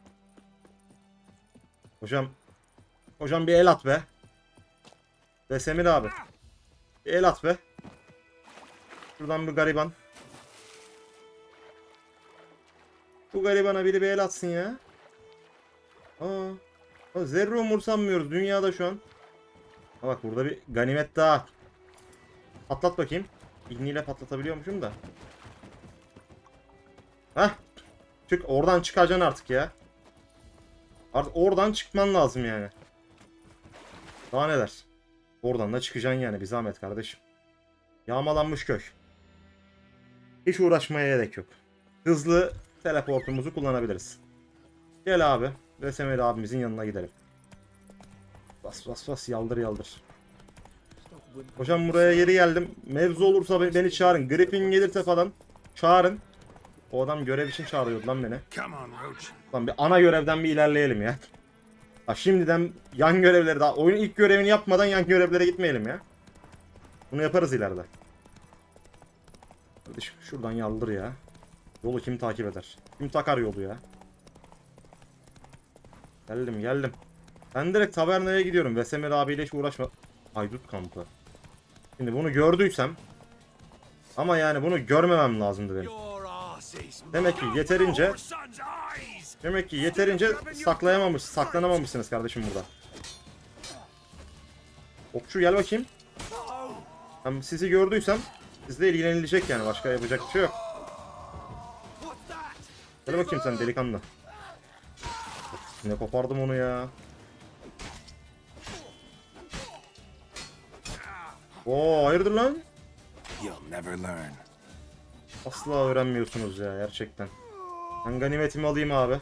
Hocam. Hocam bir el at be. Vesemir abi. Bir el at be. Şuradan bir gariban. Bu garibana biri bir el atsın ya. Zerre umursanmıyoruz dünyada şu an. Bak burada bir ganimet daha. Patlat bakayım. İğneyle patlatabiliyormuşum da. Heh. Çık oradan çıkacaksın artık ya. Artık oradan çıkman lazım yani. Daha neler. Oradan da çıkacaksın yani bir zahmet kardeşim. Yağmalanmış köy. Hiç uğraşmaya gerek yok. Hızlı teleportumuzu kullanabiliriz. Gel abi. Vesemir abimizin yanına gidelim. Bas yaldır. Hocam buraya geri geldim. Mevzu olursa beni çağırın. Griffin gelirse falan çağırın. O adam görev için çağırıyordu lan beni. Lan bir ana görevden bir ilerleyelim ya. Ha, şimdiden yan görevleri daha oyunun ilk görevini yapmadan yan görevlere gitmeyelim ya. Bunu yaparız ileride. Kardeşim şuradan yaldır ya. Yolu kim takip eder? Kim takar yolu ya? Geldim. Ben direkt tavernaya gidiyorum. Vesemir abiyle hiç uğraşma. Haydut kampı. Şimdi bunu gördüysem ama yani bunu görmemem lazımdı benim. Demek ki yeterince saklanamamışsınız kardeşim burada. Okçu gel bakayım. Ben sizi gördüysem sizle ilgilenilecek yani başka yapacak bir şey yok. Gel bakayım sen delikanlı. Ne kopardım onu ya. Oo hayırdır lan? Asla öğrenmiyorsunuz ya gerçekten. Ben ganimetimi alayım abi.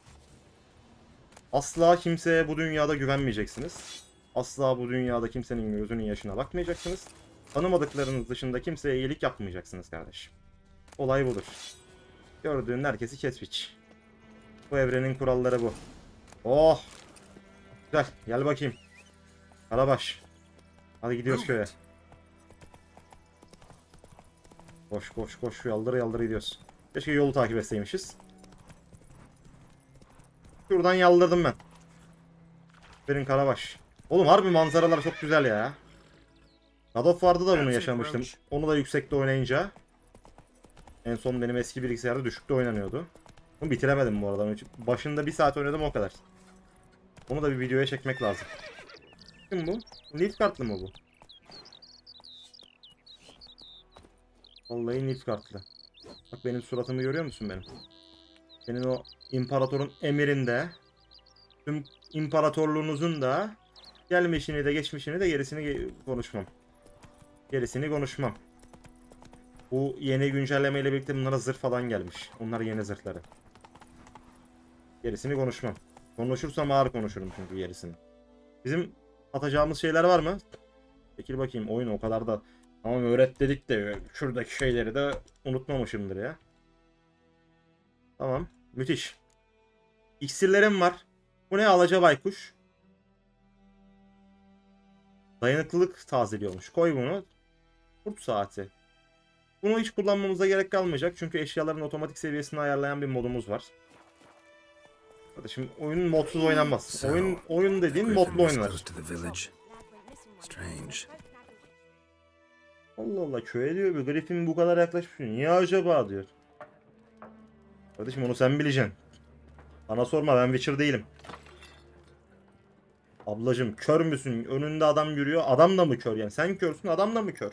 Asla kimseye bu dünyada güvenmeyeceksiniz. Asla bu dünyada kimsenin gözünün yaşına bakmayacaksınız. Tanımadıklarınız dışında kimseye iyilik yapmayacaksınız kardeşim. Olay budur. Gördüğün herkesi kes biç. Bu evrenin kuralları bu. Oh! Güzel. Gel bakayım. Karabaş. Hadi gidiyoruz köye. Koş. Yaldır gidiyoruz. Keşke yolu takip etseymişiz. Şuradan yaldırdım ben. Benim Karabaş. Oğlum harbi manzaralar çok güzel ya. God of War'da da bunu yaşamıştım. Onu da yüksekte oynayınca. En son benim eski bilgisayarda düşükte oynanıyordu. Bunu bitiremedim bu arada. Başında 1 saat oynadım o kadar. Onu da bir videoya çekmek lazım. Kim bu? Nilfgaardlı mı bu? Vallahi Nilfgaardlı. Bak benim suratımı görüyor musun benim? Senin o imparatorun emirinde, tüm imparatorluğunuzun da gelmişini de geçmişini de gerisini konuşmam. Bu yeni güncellemeyle birlikte bunlara zırh falan gelmiş. Onlar yeni zırhları. Gerisini konuşmam. Konuşursam ağır konuşurum çünkü gerisini. Bizim atacağımız şeyler var mı? Çekil bakayım oyun o kadar da. Tamam öğret dedik de şuradaki şeyleri de unutmamışımdır ya. Tamam. Müthiş. İksirlerim var. Bu ne? Alaca baykuş. Dayanıklılık tazeliyormuş. Koy bunu. Kurt saati. Bunu hiç kullanmamıza gerek kalmayacak. Çünkü eşyaların otomatik seviyesini ayarlayan bir modumuz var. Kardeşim oyun modsuz oynanmaz. Oyun dediğin modlu oynanır. Allah Allah, köye diyor bir Griffin bu kadar yaklaşmış. Niye acaba diyor. Kardeşim onu sen bileceksin. Bana sorma, ben Witcher değilim. Ablacım kör müsün? Önünde adam yürüyor. Adam da mı kör yani? Sen körsün, adam da mı kör?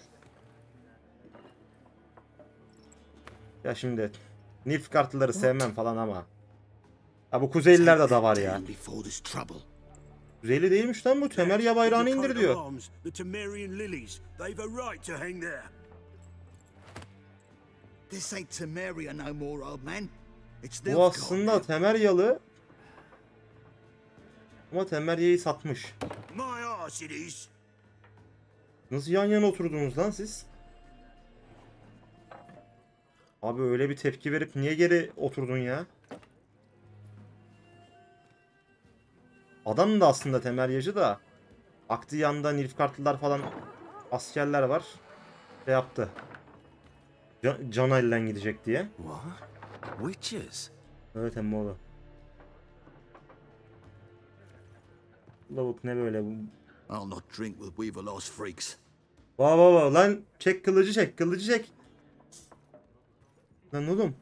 Ya şimdi Nilfgaardlıları sevmem falan ama. Ya bu Kuzeylilerde de var ya. Kuzeyli değilmiş lan bu. Temerya bayrağını indir diyor. This ain't Temeria no more, old man. It's Bu Nilfgaard aslında now. Temeryalı. Ama Temerya'yı satmış. My arse it is. Nasıl yan yana oturdunuz lan siz? Abi öyle bir tepki verip niye geri oturdun ya? Adam da aslında Temeryacı da. Baktı yanında Nilfgaardlılar falan askerler var. Şey yaptı. Cana elden gidecek diye. What? Witches? Evet emmoğlu. Lavuk ne böyle bu? I'll not drink with Weaverlost freaks. Va lan çek kılıcı, çek kılıcı, çek. Lan oğlum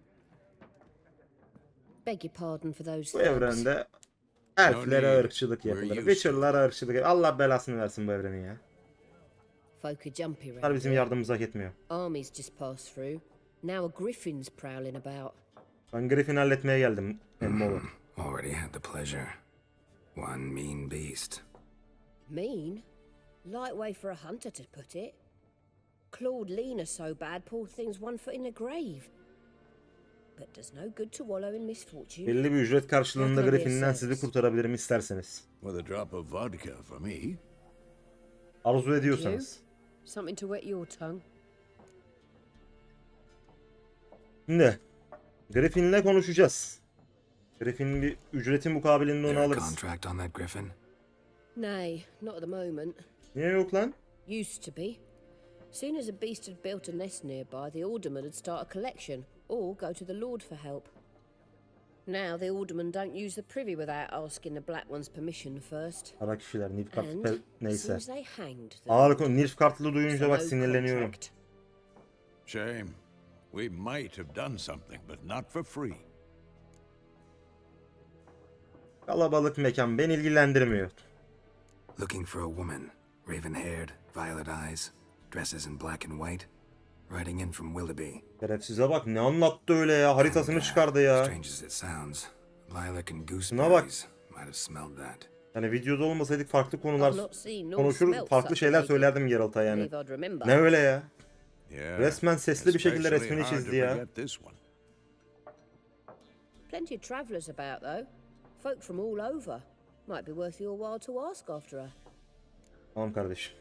Beg your pardon for those bu evrende elflere need. ırkçılık We're yapılır. used to it. Witcher'lara ırkçılık yapılır. Allah belasını versin bu evrenin ya. folk are jumpy Bunlar around bizim here. yardımımızı hak etmiyor. Armies just passed through. Now a griffin's prowling about. Ben Griffin halletmeye geldim emmoğlu. Already had the pleasure. One mean beast. Mean? Lightway for a hunter to put it. Clawed Lena so bad, poor thing's 1 foot in the grave. But does no good to wallow in misfortune. Belli bir ücret karşılığında Yakaladı Griffin'den sizi eseriz. kurtarabilirim isterseniz. With a drop of vodka for me. Arzu ediyorsanız. Something to wet your tongue. Şimdi Griffin'le konuşacağız. Griffin'in bir ücreti mukabilinde onu There a alırız. contract on that griffin? Nay, not at the moment. Niye yok lan? Used to be. Soon as a beast had built a nest nearby, the alderman would start a collection, or go to the lord for help. Now the alderman don't use the privy without asking the black one's permission first. Ara kişiler, Nilfgaard And neyse. seems they hanged them. Ağır konu. Nilfgaardlı duyunca So bak no sinirleniyorum. contract. Shame. We might have done something, but not for free. Kalabalık mekan beni ilgilendirmiyor. Looking for a woman. Raven-haired, violet eyes, dresses in black and white. Riding in from Willoughby. Şerefsize bak ne anlattı öyle ya, haritasını çıkardı ya. Strange as it sounds, lilac and bak. gooseberries might have smelled that. Yani videoda olmasaydık farklı konular I've not seen nor konuşur, smelt farklı such a şeyler lady. söylerdim Geralt'a yani. Believe I'd remember. Ne öyle ya? Yeah. Resmen sesli bir şekilde especially resmini hard to çizdi ya. forget this one. Plenty of travellers about though. Folk from all over. Might be worth your while to ask after her. Tamam kardeşim.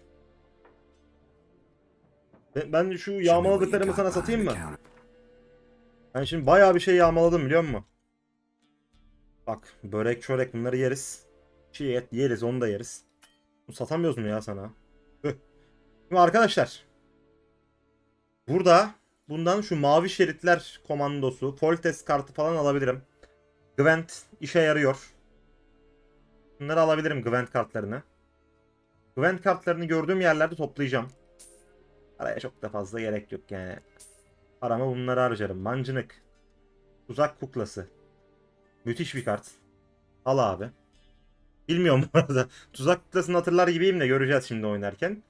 Ben şu yağmaladıklarımı sana satayım mı? Ben şimdi bayağı bir şey yağmaladım biliyor musun? Bak börek çörek bunları yeriz. Çiğ et yeriz, onu da yeriz. Bunu satamıyoruz mu ya sana? Şimdi arkadaşlar. Burada bundan şu mavi şeritler komandosu, Foltest kartı falan alabilirim. Gwent işe yarıyor. Bunları alabilirim, Gwent kartlarını. Gwent kartlarını gördüğüm yerlerde toplayacağım. Araya çok da fazla gerek yok yani. Paramı bunları harcarım. Mancınık. Tuzak kuklası. Müthiş bir kart. Al abi. Bilmiyorum bu arada. Tuzak kuklasını hatırlar gibiyim de göreceğiz şimdi oynarken.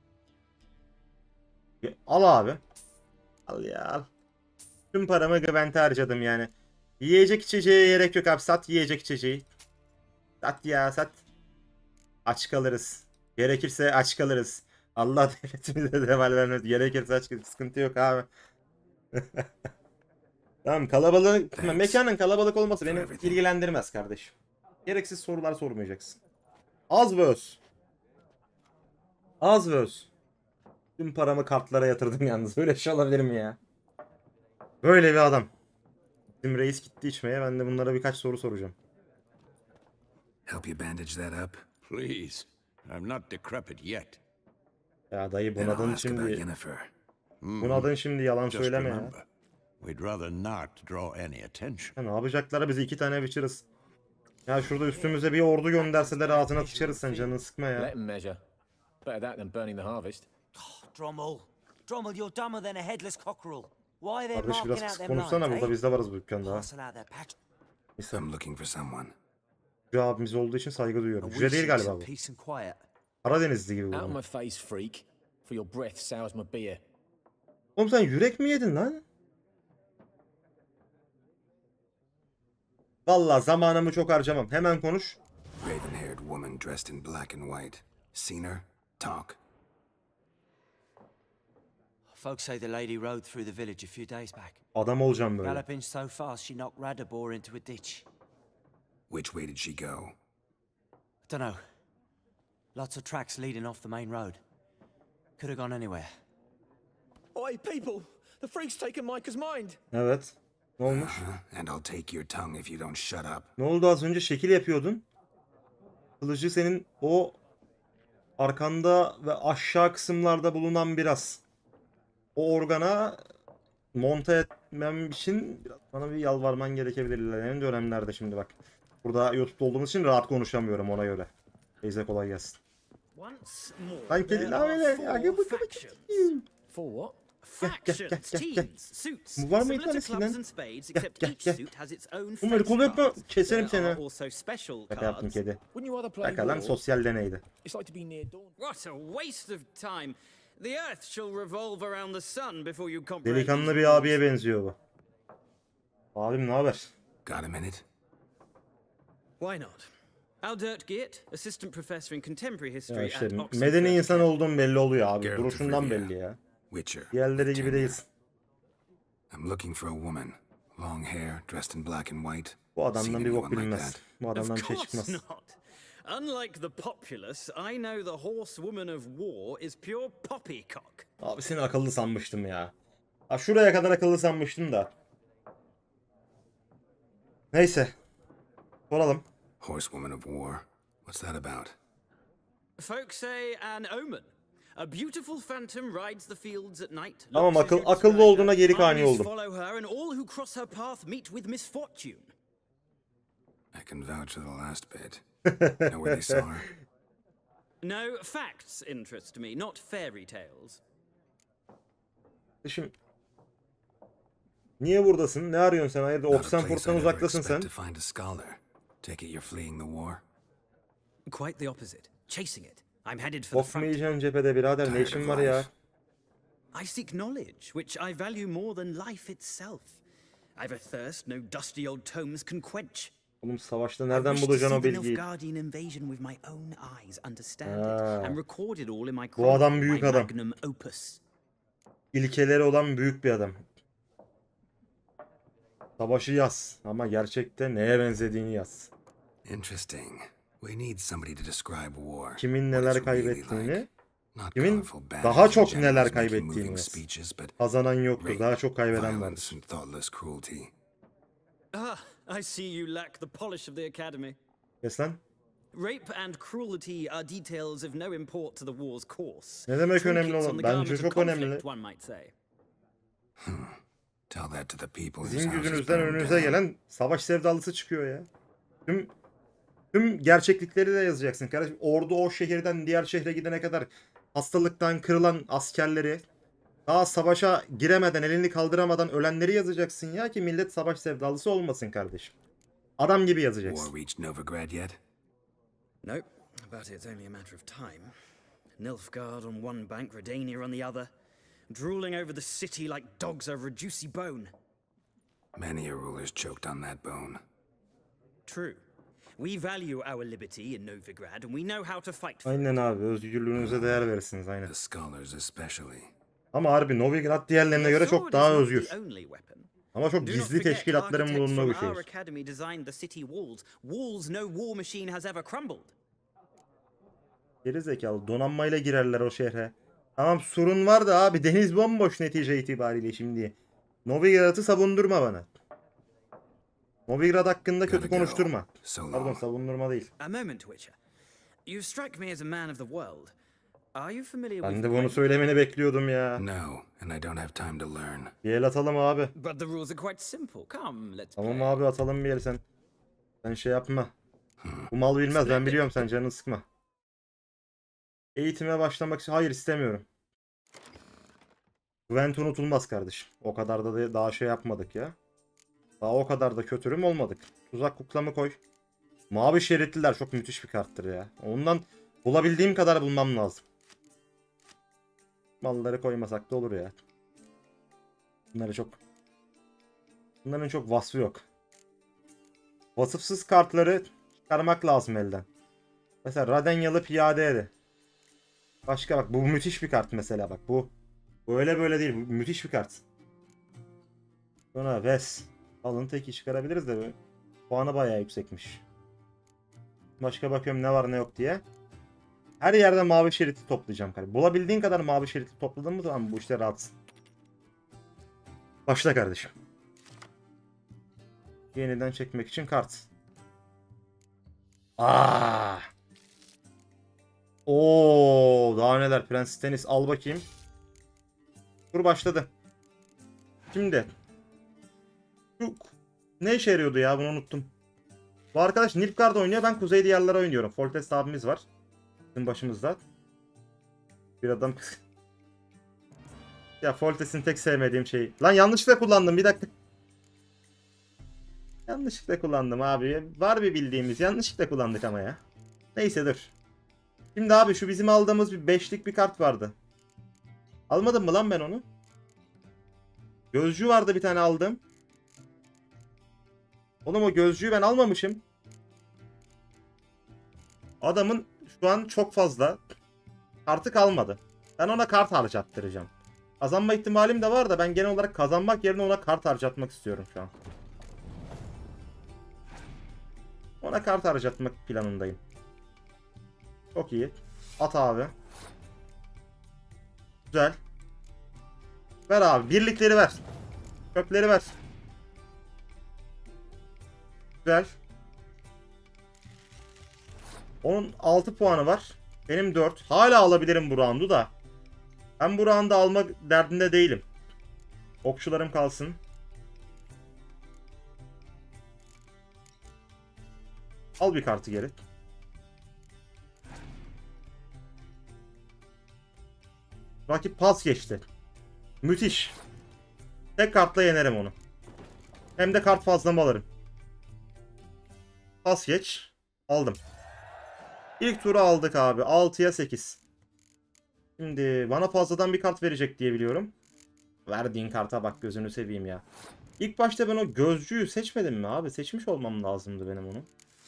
Al abi. Al ya al. Tüm paramı Gwent'e harcadım yani. Yiyecek içeceğe gerek yok abi. Sat yiyecek içeceği. Sat ya sat. Aç kalırız. Gerekirse aç kalırız. Allah devletimize deval vermez. Gerekirse aç kalırız. Sıkıntı yok abi. Tamam kalabalık. Mekanın kalabalık olması beni ilgilendirmez kardeşim. Gereksiz sorular sormayacaksın. Az ve öz. Az ve öz. Tüm paramı kartlara yatırdım yalnız. Böyle şey olabilir mi ya? Böyle bir adam. Bizim reis gitti içmeye. Ben de bunlara birkaç soru soracağım. Help you bandage that up? Please. I'm not decrepit yet. Ya dayı Then I'll bunadın ask about şimdi. Yennefer. Bunadın şimdi yalan Just söyleme ya. remember, we'd rather not draw any attention. Ya ne yapacaklar bizi 2 tane biçiriz. Ya şurada üstümüze bir ordu gönderseler ağzına sıçarız sen canını sıkma ya. Let 'em measure. Better that than burning the harvest. Drommel. Drommel, you're dumber than a headless cockerel. Why they Kardeş marking biraz out kısa them konuşsana, lines, burada eh? biz de varız bu dükkanda ha. Parcel out their patch. Neyse. I'm looking for someone. Hücre abimiz olduğu için saygı duyuyorum. And Hücre we değil seek galiba some bu. peace and quiet. Karadenizli gibi Out of bu. my face, freak. For your breath sours my beer. Oğlum sen yürek mi yedin lan? Vallahi zamanımı çok harcamam. Hemen konuş. Raven-haired woman dressed in black and white. Seen her? Talk. Folks say the lady rode through the village a few days back. Adam olacağım böyle. Galloping so fast she knocked Radabor into a ditch. Which way did she go? Dunno. Lots of tracks leading off the main road. Could have gone anywhere. Oi, people! The freak's taken Micah's mind. Evet. Ne olmuş? And I'll take your tongue if you don't shut up. Ne oldu, az önce şekil yapıyordun? Kılıcı senin o arkanda ve aşağı kısımlarda bulunan biraz o organa monte etmem için biraz bana bir yalvarman gerekebilir ilerleyen dönemlerde. Şimdi bak. Burada YouTube'da olduğumuz için rahat konuşamıyorum, ona göre. Teyze kolay gelsin. Lan kedi ne öyle? Ya gel bakayım. For what? Factions, teams, suits. Bu var mı bir tanesi lan? Gel. Bunları kolu yapma. Keserim seni. Şaka yaptım kedi. Wouldn't you rather play Şaka lan, war? sosyal deneydi. It's like to be near dawn. What a waste of time. The earth shall revolve around the sun before you comprehend. Delikanlı bir abiye benziyor bu. Abim ne haber? Got a minute? Why not? Aldert Geert, assistant professor in contemporary Ya history işte at Oxford. medeni insan olduğum belli oluyor abi. Geralt Duruşundan of Rivia. belli ya. Witcher. Diğerleri gibi Tenure. değilsin. I'm looking for a woman. Long hair, dressed in black and white. Bu adamdan Seen bir bok anyone like bilinmez. that? Bu adamdan bir Of şey course çıkmaz. not. Unlike the populace, I know the horsewoman of war is pure poppycock. Abi seni akıllı sanmıştım ya. Ha, şuraya kadar akıllı sanmıştım da. Neyse. Soralım. Horsewoman of war. What's that about? Folks say an omen. A beautiful phantom rides the fields at night. Tamam, looks as you akıllı described olduğuna her. geri kani Armies oldum. follow her and all who cross her path meet with misfortune. I can vouch for the last bit. Know where they saw her? No, facts interest me, not fairy tales. Şimdi niye buradasın? Ne arıyorsun sen? Hayırdır? Not a Oxenford'dan place I'd ever uzaktasın expect sen. to find a scholar. Take it you're fleeing the war? Quite the opposite. Chasing it. I'm headed for the front. Bokmayacaksın cephede birader. Ne Tired işin of var ya? life. I seek knowledge, which I value more than life itself. I've a thirst no dusty old tomes can quench. Oğlum savaşta I nereden wish to bulacaksın see o the bilgiyi? Nilfgaardian invasion with my own eyes, understand Ah. it, and record it all in my Bu adam chronicle, büyük my adam. magnum opus. İlkeleri olan büyük bir adam. Savaşı yaz ama gerçekte neye benzediğini yaz. Interesting. We need somebody to describe war. Kimin What neler it's really kaybettiğini, like. Not kimin colorful banners daha and çok generals neler making kaybettiğini moving yaz. speeches, but Kazanan yoktur, rape, daha çok kaybeden violence vardır. and thoughtless cruelty. Ah, I see you lack the polish of the academy. Kes lan. Rape and cruelty are details of no import to the war's course. Ne demek önemli Trinkets olan? on the Bence garment of çok conflict, önemli. one might say. Tell that to the people whose Sizin houses yüzünüzden burned önünüze down. gelen savaş sevdalısı çıkıyor ya. Tüm gerçeklikleri de yazacaksın kardeşim. Ordu o şehirden diğer şehre gidene kadar hastalıktan kırılan askerleri, daha savaşa giremeden, elini kaldıramadan ölenleri yazacaksın ya ki millet savaş sevdalısı olmasın kardeşim. Adam gibi yazacaksın. War reached Novigrad yet? Nope, but it's only a matter of time. Nilfgaard on one bank, Redania on the other, drooling over the city like dogs over a juicy bone. Many a ruler's choked on that bone. True. We value our liberty in Novigrad and we know how to fight for it. Aynen abi, özgürlüğünüze değer verirsiniz aynen. The scholars especially. Ama harbi Novigrad diğerlerine göre çok daha özgür. Ama çok Do not gizli forget, teşkilatların architects bulunduğu bir from our şehir. academy designed the city walls. Walls no war machine has ever crumbled. Geri zekalı donanmayla girerler o şehre. Tamam, sorun var da abi, deniz bomboş netice itibariyle şimdi. Novigrad'ı savundurma bana. Novigrad hakkında kötü konuşturma. Pardon, savundurma değil. A moment, Witcher. You strike me as a man of the world. Are you familiar Ben with de bunu Gwent? söylemeni bekliyordum ya. No, and I don't have time to learn. Bir el atalım abi. But the rules are quite simple. Come, let's Tamam play. abi, atalım bir el sen. Sen şey yapma. Bu mal bilmez, ben biliyorum, sen canını sıkma. Eğitime başlamak için hayır istemiyorum. Gwent unutulmaz kardeşim. O kadar da daha şey yapmadık ya. Daha o kadar da kötürüm olmadık. Tuzak kuklamı koy. Mavi şeritliler çok müthiş bir karttır ya. Ondan bulabildiğim kadar bulmam lazım. Malları koymasak da olur ya. Bunların çok vasfı yok. Vasıfsız kartları çıkarmak lazım elden. Mesela Radenyalı Piyade'ydi. Başka bak, bu müthiş bir kart mesela bak. Bu öyle böyle değil. Bu müthiş bir kart. Sonra Wes. Alın teki çıkarabiliriz de böyle. Puanı bayağı yüksekmiş. Başka bakıyorum ne var ne yok diye. Her yerde mavi şeriti toplayacağım kardeşim. Bulabildiğin kadar mavi şeriti topladın mı zaman bu işte rahatsın. Başla kardeşim. Yeniden çekmek için kart. Oo, daha neler. Prens Tenis al bakayım. Tur başladı. Şimdi. Ne işe yarıyordu ya, bunu unuttum. Bu arkadaş Nilfgaard oynuyor, ben Kuzey Diyarları oynuyorum. Foltest abimiz var. Bizim başımızda. Bir adam. Ya Foltest'in tek sevmediğim şeyi. Lan yanlışlıkla kullandım, bir dakika. Yanlışlıkla kullandım abi. Var bir bildiğimiz, yanlışlıkla kullandık ama ya. Neyse dur. Şimdi abi şu bizim aldığımız bir 5'lik bir kart vardı. Almadım mı lan ben onu? Gözcü vardı bir tane aldım. Oğlum o gözcüyü ben almamışım. Adamın şu an çok fazla kartı kalmadı. Ben ona kart harcattıracağım. Kazanma ihtimalim de var da ben genel olarak kazanmak yerine ona kart harcatmak istiyorum şu an. Ona kart harcatmak planındayım. Çok iyi. At abi. Güzel. Ver abi. Birlikleri ver. Kökleri ver. Güzel. Onun 6 puanı var. Benim 4. Hala alabilirim bu roundu da. Ben bu roundu almak derdinde değilim. Okçularım kalsın. Al bir kartı geri. Rakip pas geçti. Müthiş. Tek kartla yenerim onu. Hem de kart fazlamı alırım. Pas geç. Aldım. İlk turu aldık abi. 6'ya 8. Şimdi bana fazladan bir kart verecek diye biliyorum. Verdiğin karta bak, gözünü seveyim ya. İlk başta ben o gözcüyü seçmedim mi abi? Seçmiş olmam lazımdı benim onu.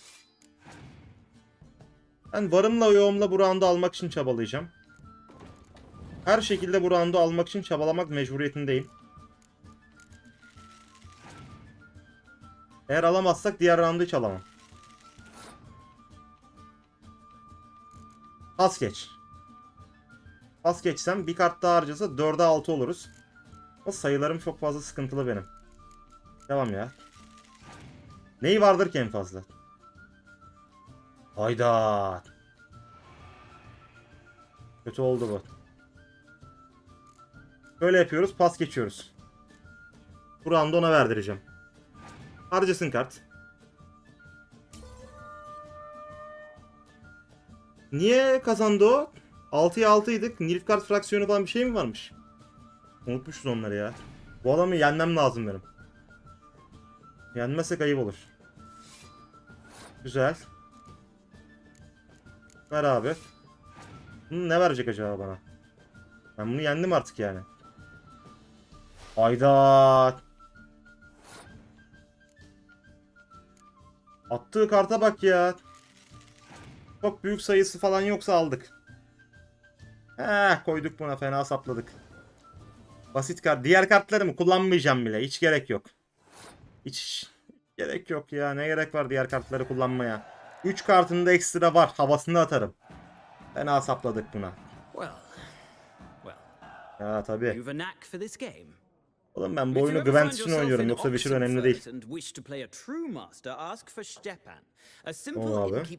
Ben varımla yoğumla bu roundu almak için çabalayacağım. Her şekilde bu roundu almak için çabalamak mecburiyetindeyim. Eğer alamazsak diğer roundu hiç alamam. Pas geç. Pas geçsem bir kart daha harcasa 4'e 6 oluruz. O sayılarım çok fazla sıkıntılı benim. Devam ya. Neyi vardır ki en fazla? Hayda. Kötü oldu bu. Böyle yapıyoruz, pas geçiyoruz. Bu roundu ona verdireceğim. Harcasın kart. Niye kazandı o? 6'ya 6'ydık. Nilfgaard fraksiyonu falan bir şey mi varmış? Unutmuşuz onları ya. Bu adamı yenmem lazım benim. Yenmezsek ayıp olur. Güzel. Ver abi. Ne verecek acaba bana? Ben bunu yendim artık yani. Hayda. Attığı karta bak ya. Çok büyük sayısı falan yoksa aldık. Koyduk buna, fena sapladık. Basit kart. Diğer kartlarımı kullanmayacağım bile. Hiç gerek yok. Hiç gerek yok ya. Ne gerek var diğer kartları kullanmaya? 3 kartında ekstra var. Havasını atarım. Fena sapladık buna. Ya tabii. Oğlum ben bu oyunu Gwent için oynuyorum. Yoksa bir şey önemli değil. O abi.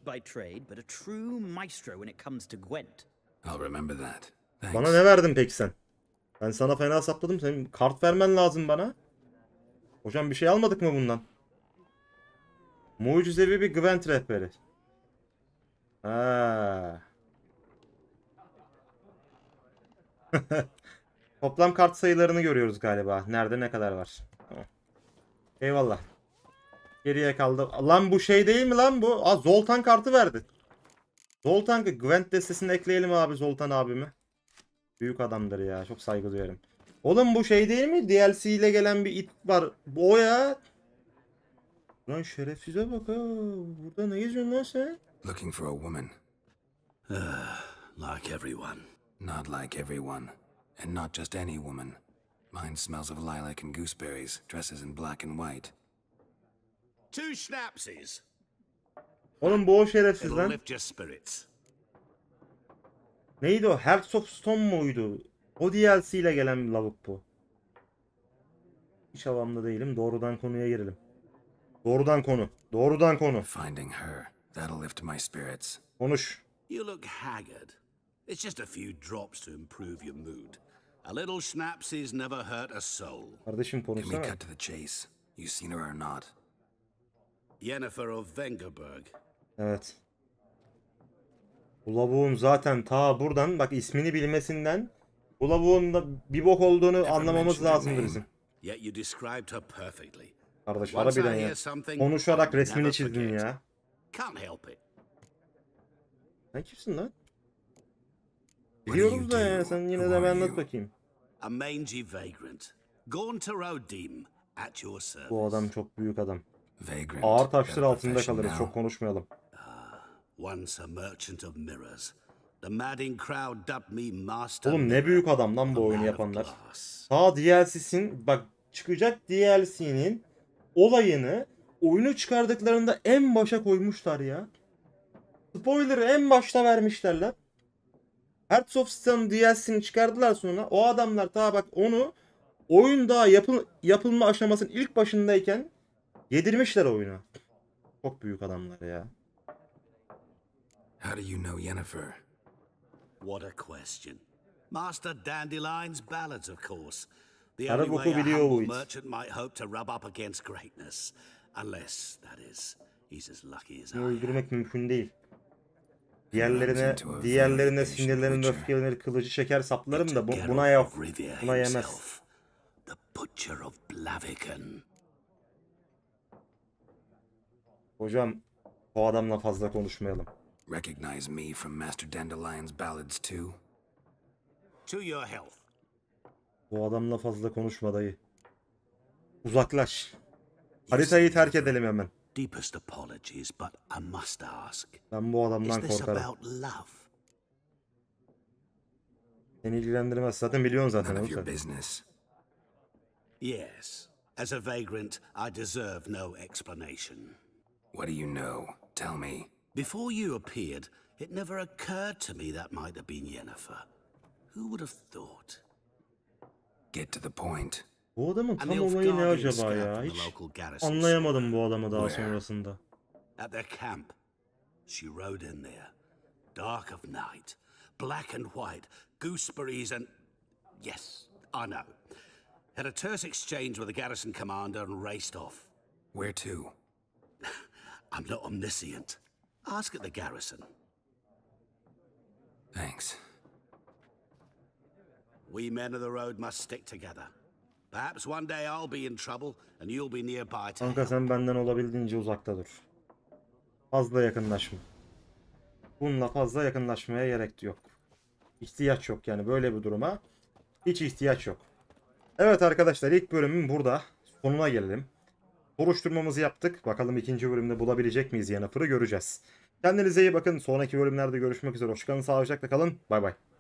I'll remember that. Thanks. Bana ne verdin peki sen? Ben sana fena sapladım. Senin kart vermen lazım bana. Hocam bir şey almadık mı bundan? Mucizevi bir Gwent rehberi. Toplam kart sayılarını görüyoruz galiba. Nerede ne kadar var. Tamam. Eyvallah. Geriye kaldı. Lan bu şey değil mi lan bu? Aa, Zoltan kartı verdi. Zoltan Gwent destesini ekleyelim abi Zoltan abimi. Büyük adamdır ya. Çok saygı duyarım. Oğlum bu şey değil mi? DLC ile gelen bir it var. Bu o ya. Lan şerefsize bak ha. Burada ne geziyorsun lan sen? Looking for a woman. Like everyone. Not like everyone. And not just any woman. Mine smells of lilac and gooseberries, dresses in black and white. 2 schnapsies. Oğlum bu o şerefsiz It'll lan. lift your spirits. Neydi o? Hearts of Stone muydu? O DLC ile gelen bir lavuk bu. Hiç havamda değilim. Doğrudan konuya girelim. Doğrudan konu. Doğrudan konu. Finding her. That'll lift my spirits. Konuş. You look haggard. It's just a few drops to improve your mood. A little schnapsies never hurt a soul. Kardeşim Can we konuşsana. cut to the chase? You seen her or not? Yennefer of Vengerberg. Evet. Bu lavuğun zaten ta buradan bak ismini bilmesinden bu lavuğun da bir bok olduğunu anlamamız lazımdır bizim. Yet you described her perfectly. Kardeş Once I harbiden hear ya. something, Konuşarak I'll resmini never çizdin forget. ya. Can't help it. Sen kimsin lan? What do Biliyoruz you da do? ya sen yine Who de bir are anlat you? bakayım. A mangy vagrant. Gone to Rodim at your service. Bu adam çok büyük adam. Vagrant. Ağır taşlar Got a altında profession kalırız. now. Çok konuşmayalım. Once a merchant of mirrors. The madding crowd dubbed me master. Oğlum ne büyük adam lan bu a oyunu man of yapanlar. glass. Ta DLC'sin bak çıkacak DLC'nin olayını oyunu çıkardıklarında en başa koymuşlar ya. Spoiler'ı en başta vermişler lan. Hearts of Stone DLC'ni çıkardılar sonra o adamlar ta bak onu oyun daha yapılma aşamasının ilk başındayken yedirmişler oyuna. Çok büyük adamlar ya. How do you know Yennefer? What a question. Master Dandelion's ballads, of course. The Arı only boku way a biliyor humble bu it. merchant might hope to rub up against greatness. Unless, that is, he's as lucky as I Bunu am. öldürmek mümkün değil. into a Diğerlerine very patient sinirlenir, Witcher. öfkelenir, kılıcı çeker saplarım da Geralt buna yok. of Rivia Buna yemez. himself, the butcher of Blaviken. Hocam bu adamla fazla konuşmayalım. Recognize me from Master Dandelion's ballads too? To your health. Bu adamla fazla konuşma dayı. Uzaklaş. Haritayı terk edelim hemen. Deepest apologies, but I must ask. Ben bu Is adamdan this korkarım. about love? Seni ilgilendirmez. Zaten biliyorsun zaten. None of oğlum your sen. business. Yes. As a vagrant, I deserve no explanation. What do you know? Tell me. Before you appeared, it never occurred to me that might have been Yennefer. Who would have thought? Get to the point. Bu adamın A tam Nilfgaardian olayı ne acaba scout ya? from the Hiç local garrison anlayamadım bu adamı daha Where? sonrasında. At their camp, she rode in there. Dark of night, black and white, gooseberries and... Yes, I know. Had a terse exchange with the garrison commander and raced off. Where to? I'm not omniscient. Ask at the garrison. Thanks. We men of the road must stick together. Perhaps one day I'll be in trouble and you'll be nearby to Kanka help. sen benden olabildiğince uzakta dur. Fazla yakınlaşma. Bununla fazla yakınlaşmaya gerek yok. İhtiyaç yok yani böyle bir duruma. Hiç ihtiyaç yok. Evet arkadaşlar ilk bölümün burada sonuna gelelim. Soruşturmamızı yaptık. Bakalım ikinci bölümde bulabilecek miyiz Yennefer'ı göreceğiz. Kendinize iyi bakın. Sonraki bölümlerde görüşmek üzere. Hoşçakalın, sağlıcakla kalın. Bay bay.